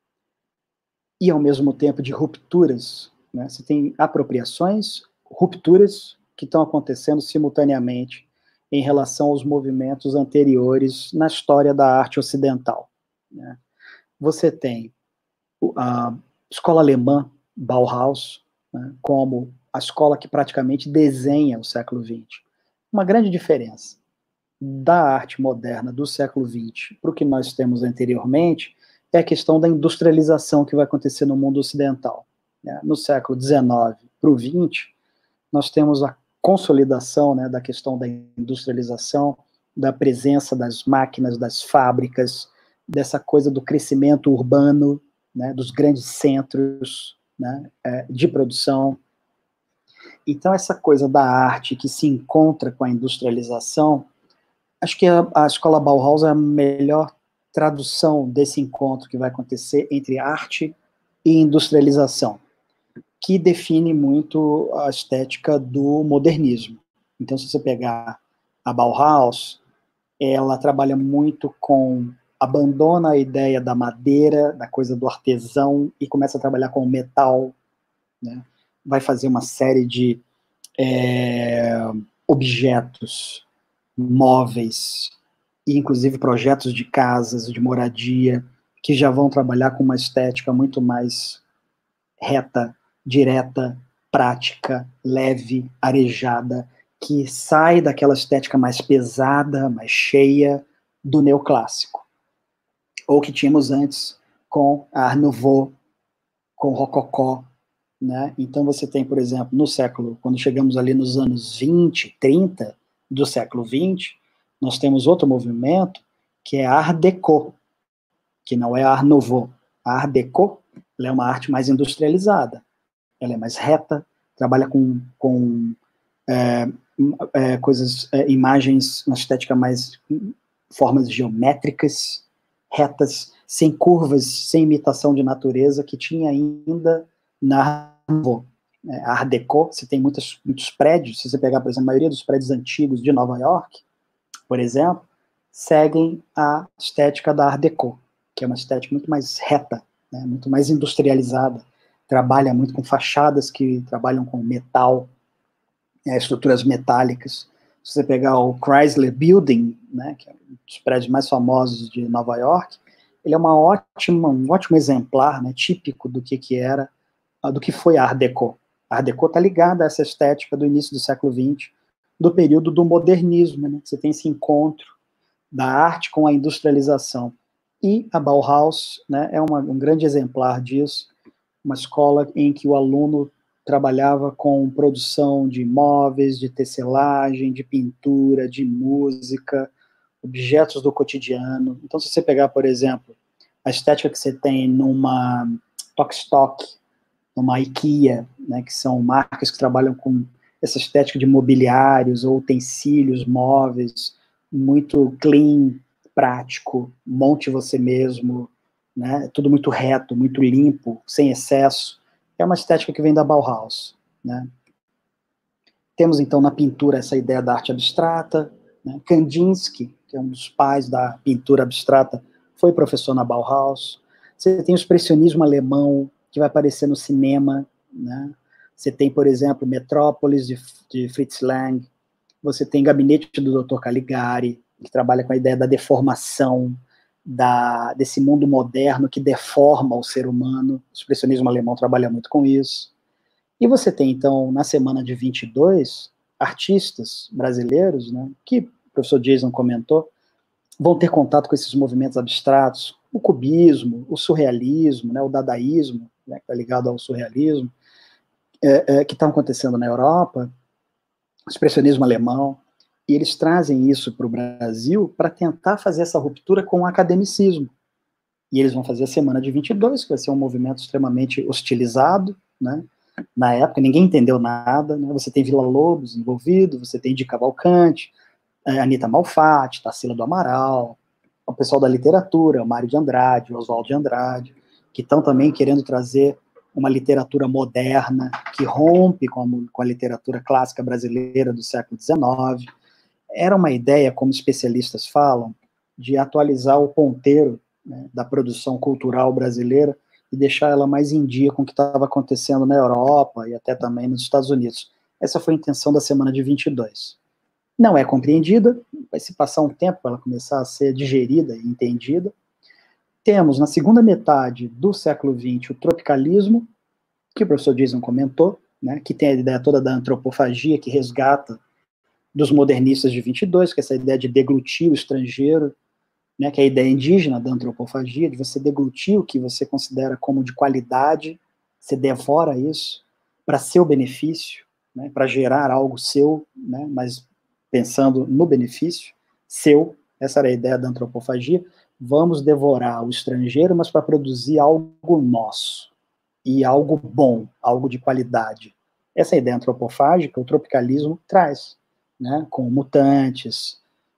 e, ao mesmo tempo, de rupturas, né? Você tem apropriações, rupturas que estão acontecendo simultaneamente em relação aos movimentos anteriores na história da arte ocidental, né? Você tem a escola alemã, Bauhaus, né, como a escola que praticamente desenha o século vinte. Uma grande diferença da arte moderna do século vinte para o que nós temos anteriormente é a questão da industrialização que vai acontecer no mundo ocidental, né? No século dezenove para o vinte, nós temos a consolidação, né, da questão da industrialização, da presença das máquinas, das fábricas, dessa coisa do crescimento urbano, né, dos grandes centros, né, é, de produção. Então, essa coisa da arte que se encontra com a industrialização, acho que a, a escola Bauhaus é a melhor tradução desse encontro que vai acontecer entre arte e industrialização, que define muito a estética do modernismo. Então, se você pegar a Bauhaus, ela trabalha muito com, abandona a ideia da madeira, da coisa do artesão, e começa a trabalhar com o metal, né? Vai fazer uma série de é, objetos, móveis, e inclusive projetos de casas, de moradia, que já vão trabalhar com uma estética muito mais reta, direta, prática, leve, arejada, que sai daquela estética mais pesada, mais cheia do neoclássico, ou que tínhamos antes com a Art Nouveau, com o Rococó, né? Então você tem, por exemplo, no século, quando chegamos ali nos anos vinte, trinta do século vinte, nós temos outro movimento, que é a Art Deco, que não é a Art Nouveau. A Art Deco, ela é uma arte mais industrializada, ela é mais reta, trabalha com, com é, é, coisas, é, imagens, uma estética mais, formas geométricas, retas, sem curvas, sem imitação de natureza, que tinha ainda na Art Nouveau. É, a Art Deco, você tem muitos, muitos prédios, se você pegar, por exemplo, a maioria dos prédios antigos de Nova York, por exemplo, seguem a estética da Art Deco, que é uma estética muito mais reta, né, muito mais industrializada, trabalha muito com fachadas que trabalham com metal, é, estruturas metálicas. Se você pegar o Chrysler Building, né, que é um dos prédios mais famosos de Nova York, ele é uma ótima, um ótimo exemplar, né, típico do que, que era, do que foi a Art Deco. A Art Deco está ligada a essa estética do início do século vinte, do período do modernismo, né? Você tem esse encontro da arte com a industrialização. E a Bauhaus, né, é uma, um grande exemplar disso, uma escola em que o aluno trabalhava com produção de móveis, de tecelagem, de pintura, de música, objetos do cotidiano. Então, se você pegar, por exemplo, a estética que você tem numa Tokstok, numa IKEA, né, que são marcas que trabalham com essa estética de mobiliários ou utensílios, móveis, muito clean, prático, monte você mesmo, né, tudo muito reto, muito limpo, sem excesso. É uma estética que vem da Bauhaus, né. Temos, então, na pintura essa ideia da arte abstrata, né. Kandinsky, que é um dos pais da pintura abstrata, foi professor na Bauhaus. Você tem o expressionismo alemão, que vai aparecer no cinema, né. Você tem, por exemplo, Metrópolis, de, de Fritz Lang. Você tem Gabinete do doutor Caligari, que trabalha com a ideia da deformação, da, desse mundo moderno que deforma o ser humano. O expressionismo alemão trabalha muito com isso. E você tem, então, na semana de vinte e dois, artistas brasileiros, né, que o professor Jason comentou, vão ter contato com esses movimentos abstratos, o cubismo, o surrealismo, né, o dadaísmo, né, que está ligado ao surrealismo, É, é, que estão acontecendo na Europa, o expressionismo alemão, e eles trazem isso para o Brasil para tentar fazer essa ruptura com o academicismo. E eles vão fazer a semana de vinte e dois, que vai ser um movimento extremamente hostilizado, né, na época, ninguém entendeu nada, né? Você tem Villa-Lobos envolvido, você tem Di Cavalcanti, Anita Malfatti, Tarsila do Amaral, o pessoal da literatura, o Mário de Andrade, o Oswaldo de Andrade, que estão também querendo trazer uma literatura moderna, que rompe com a, com a literatura clássica brasileira do século dezenove. Era uma ideia, como especialistas falam, de atualizar o ponteiro, né, da produção cultural brasileira e deixar ela mais em dia com o que estava acontecendo na Europa e até também nos Estados Unidos. Essa foi a intenção da semana de vinte e dois. Não é compreendida, vai se passar um tempo para ela começar a ser digerida e entendida. Temos, na segunda metade do século vinte, o tropicalismo, que o professor Jason comentou, né, que tem a ideia toda da antropofagia, que resgata dos modernistas de vinte e dois, que é essa ideia de deglutir o estrangeiro, né, que é a ideia indígena da antropofagia, de você deglutir o que você considera como de qualidade, você devora isso para seu benefício, né, para gerar algo seu, né, mas pensando no benefício seu. Essa era a ideia da antropofagia. Vamos devorar o estrangeiro, mas para produzir algo nosso, e algo bom, algo de qualidade. Essa ideia antropofágica, o tropicalismo traz, né, com Mutantes,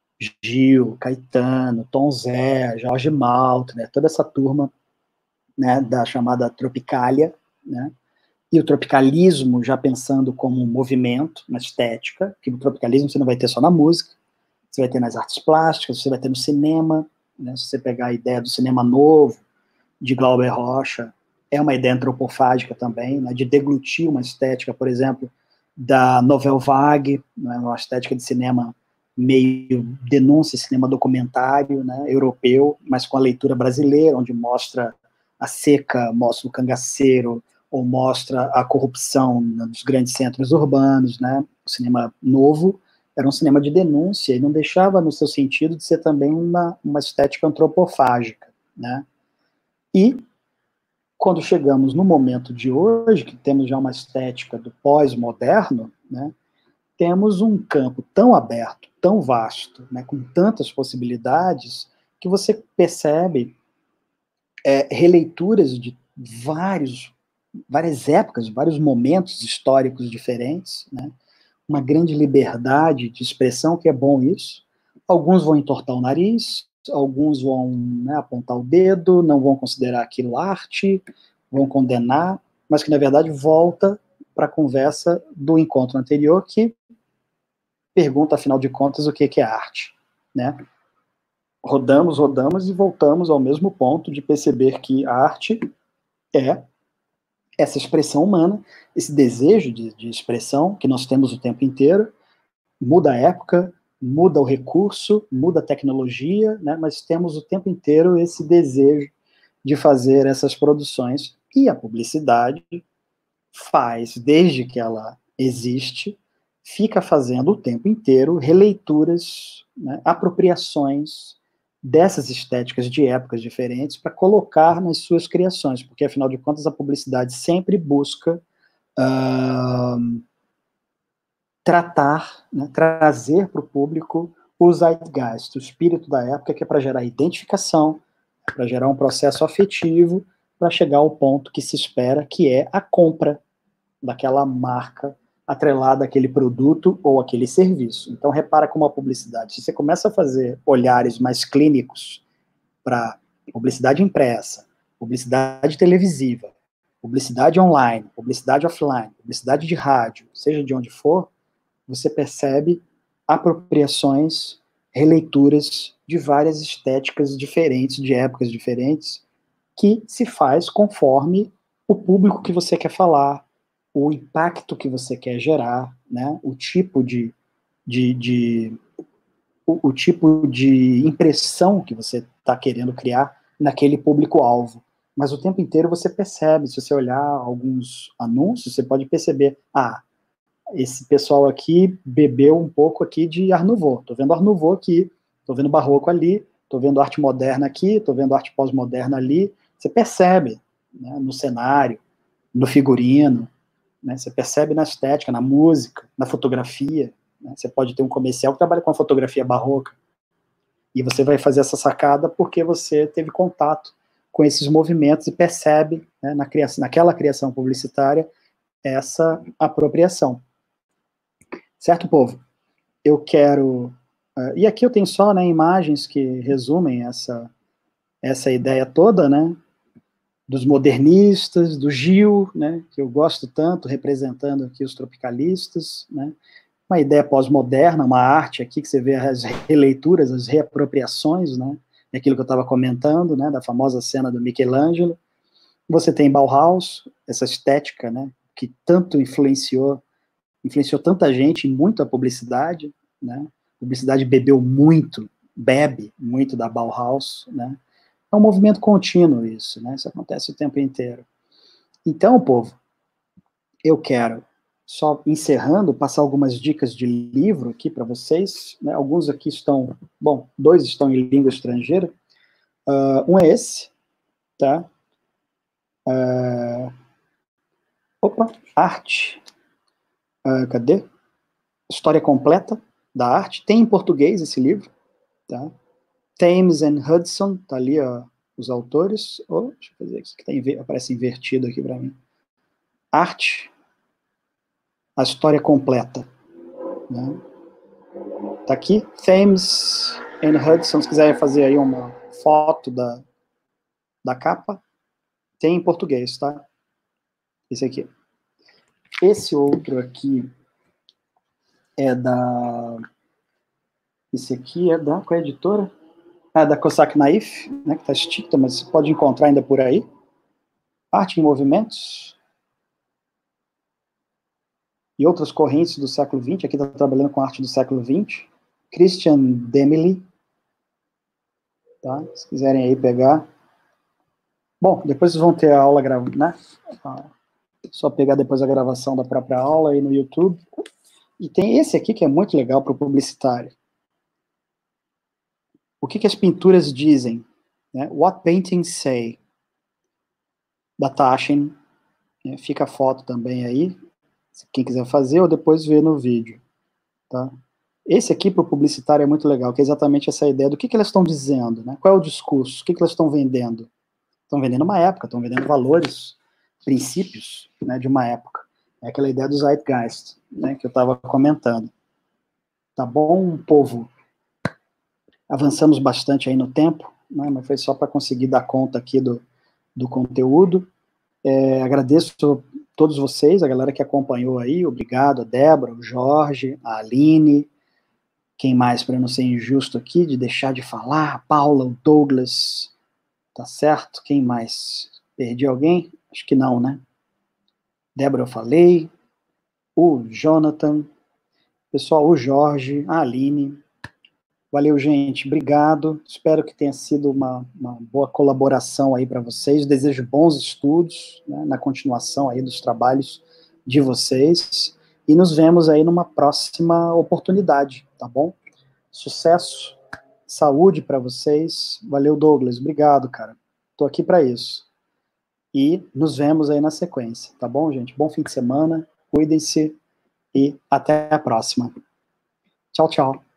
Gil, Caetano, Tom Zé, Jorge Malta, né, toda essa turma, né, da chamada Tropicália, né, e o tropicalismo já pensando como um movimento, uma estética, que o tropicalismo você não vai ter só na música, você vai ter nas artes plásticas, você vai ter no cinema, né, se você pegar a ideia do cinema novo, de Glauber Rocha, é uma ideia antropofágica também, né, de deglutir uma estética, por exemplo, da Nouvelle Vague, né, uma estética de cinema meio denúncia, cinema documentário, né, europeu, mas com a leitura brasileira, onde mostra a seca, mostra o cangaceiro, ou mostra a corrupção nos grandes centros urbanos, né, o cinema novo era um cinema de denúncia, e não deixava no seu sentido de ser também uma, uma estética antropofágica, né, e quando chegamos no momento de hoje, que temos já uma estética do pós-moderno, né, temos um campo tão aberto, tão vasto, né, com tantas possibilidades, que você percebe é, releituras de vários, várias épocas, vários momentos históricos diferentes, né, uma grande liberdade de expressão, que é bom isso. Alguns vão entortar o nariz, alguns vão, né, apontar o dedo, não vão considerar aquilo arte, vão condenar, mas que, na verdade, volta para a conversa do encontro anterior, que pergunta, afinal de contas, o que é arte, né? Rodamos, rodamos e voltamos ao mesmo ponto de perceber que a arte é essa expressão humana, esse desejo de, de expressão que nós temos o tempo inteiro, muda a época, muda o recurso, muda a tecnologia, né, mas temos o tempo inteiro esse desejo de fazer essas produções, e a publicidade faz, desde que ela existe, fica fazendo o tempo inteiro releituras, né, apropriações dessas estéticas de épocas diferentes para colocar nas suas criações, porque, afinal de contas, a publicidade sempre busca uh, tratar, né, trazer para o público o zeitgeist, o espírito da época, que é para gerar identificação, para gerar um processo afetivo, para chegar ao ponto que se espera, que é a compra daquela marca atrelada àquele produto ou aquele serviço. Então, repara como a publicidade, se você começa a fazer olhares mais clínicos para publicidade impressa, publicidade televisiva, publicidade online, publicidade offline, publicidade de rádio, seja de onde for, você percebe apropriações, releituras de várias estéticas diferentes, de épocas diferentes, que se faz conforme o público que você quer falar, o impacto que você quer gerar, né, o tipo de, de, de o, o tipo de impressão que você está querendo criar naquele público-alvo. Mas o tempo inteiro você percebe, se você olhar alguns anúncios, você pode perceber, ah, esse pessoal aqui bebeu um pouco aqui de Art Nouveau, estou vendo Art Nouveau aqui, estou vendo barroco ali, estou vendo arte moderna aqui, estou vendo arte pós-moderna ali, você percebe, né, no cenário, no figurino, né, você percebe na estética, na música, na fotografia, né, você pode ter um comercial que trabalha com a fotografia barroca, e você vai fazer essa sacada porque você teve contato com esses movimentos e percebe, né, na criação, naquela criação publicitária essa apropriação. Certo, povo? Eu quero... Uh, e aqui eu tenho só, né, imagens que resumem essa, essa ideia toda, né, dos modernistas, do Gil, né, que eu gosto tanto, representando aqui os tropicalistas, né, uma ideia pós-moderna, uma arte aqui que você vê as releituras, as reapropriações, né, aquilo que eu estava comentando, né, da famosa cena do Michelangelo. Você tem Bauhaus, essa estética, né, que tanto influenciou, influenciou tanta gente, muito a publicidade, né, a publicidade bebeu muito, bebe muito da Bauhaus, né, é um movimento contínuo isso, né, isso acontece o tempo inteiro. Então, povo, eu quero, só encerrando, passar algumas dicas de livro aqui para vocês, né, alguns aqui estão, bom, dois estão em língua estrangeira, uh, um é esse, tá, uh, opa, arte, uh, cadê? História completa da arte, tem em português esse livro, tá? Thames and Hudson, tá ali, ó, os autores, oh, deixa eu fazer isso, que tá, aparece invertido aqui para mim. Arte, a história completa, né? Tá aqui, Thames and Hudson, se quiserem fazer aí uma foto da, da capa, tem em português, tá? Esse aqui. Esse outro aqui é da... Esse aqui é da... Qual é a editora? Ah, da Cossack Naif, né, que está extinta, mas você pode encontrar ainda por aí. Arte em Movimentos. E outras correntes do século vinte. Aqui está trabalhando com arte do século vinte. Christian Demely. Tá? Se quiserem aí pegar. Bom, depois vocês vão ter a aula gravada, né? Só pegar depois a gravação da própria aula aí no YouTube. E tem esse aqui que é muito legal para o publicitário. O que, que as pinturas dizem? Né? What paintings say? Da Taschen. Né? Fica a foto também aí, se quem quiser fazer, ou depois ver no vídeo. Tá? Esse aqui para o publicitário é muito legal, que é exatamente essa ideia do que, que elas estão dizendo, né? Qual é o discurso, o que, que elas estão vendendo. Estão vendendo uma época, estão vendendo valores, princípios, né, de uma época. É aquela ideia do Zeitgeist, né, que eu estava comentando. Tá bom, povo? Avançamos bastante aí no tempo, né, mas foi só para conseguir dar conta aqui do, do conteúdo. É, agradeço a todos vocês, a galera que acompanhou aí, obrigado, a Débora, o Jorge, a Aline, quem mais, para não ser injusto aqui, de deixar de falar, a Paula, o Douglas, tá certo? Quem mais? Perdi alguém? Acho que não, né? Débora eu falei, o Jonathan, pessoal, o Jorge, a Aline. Valeu, gente, obrigado. Espero que tenha sido uma, uma boa colaboração aí para vocês. Desejo bons estudos, né, na continuação aí dos trabalhos de vocês. E nos vemos aí numa próxima oportunidade, tá bom? Sucesso, saúde para vocês. Valeu, Douglas, obrigado, cara. Tô aqui para isso. E nos vemos aí na sequência, tá bom, gente? Bom fim de semana, cuidem-se e até a próxima. Tchau, tchau.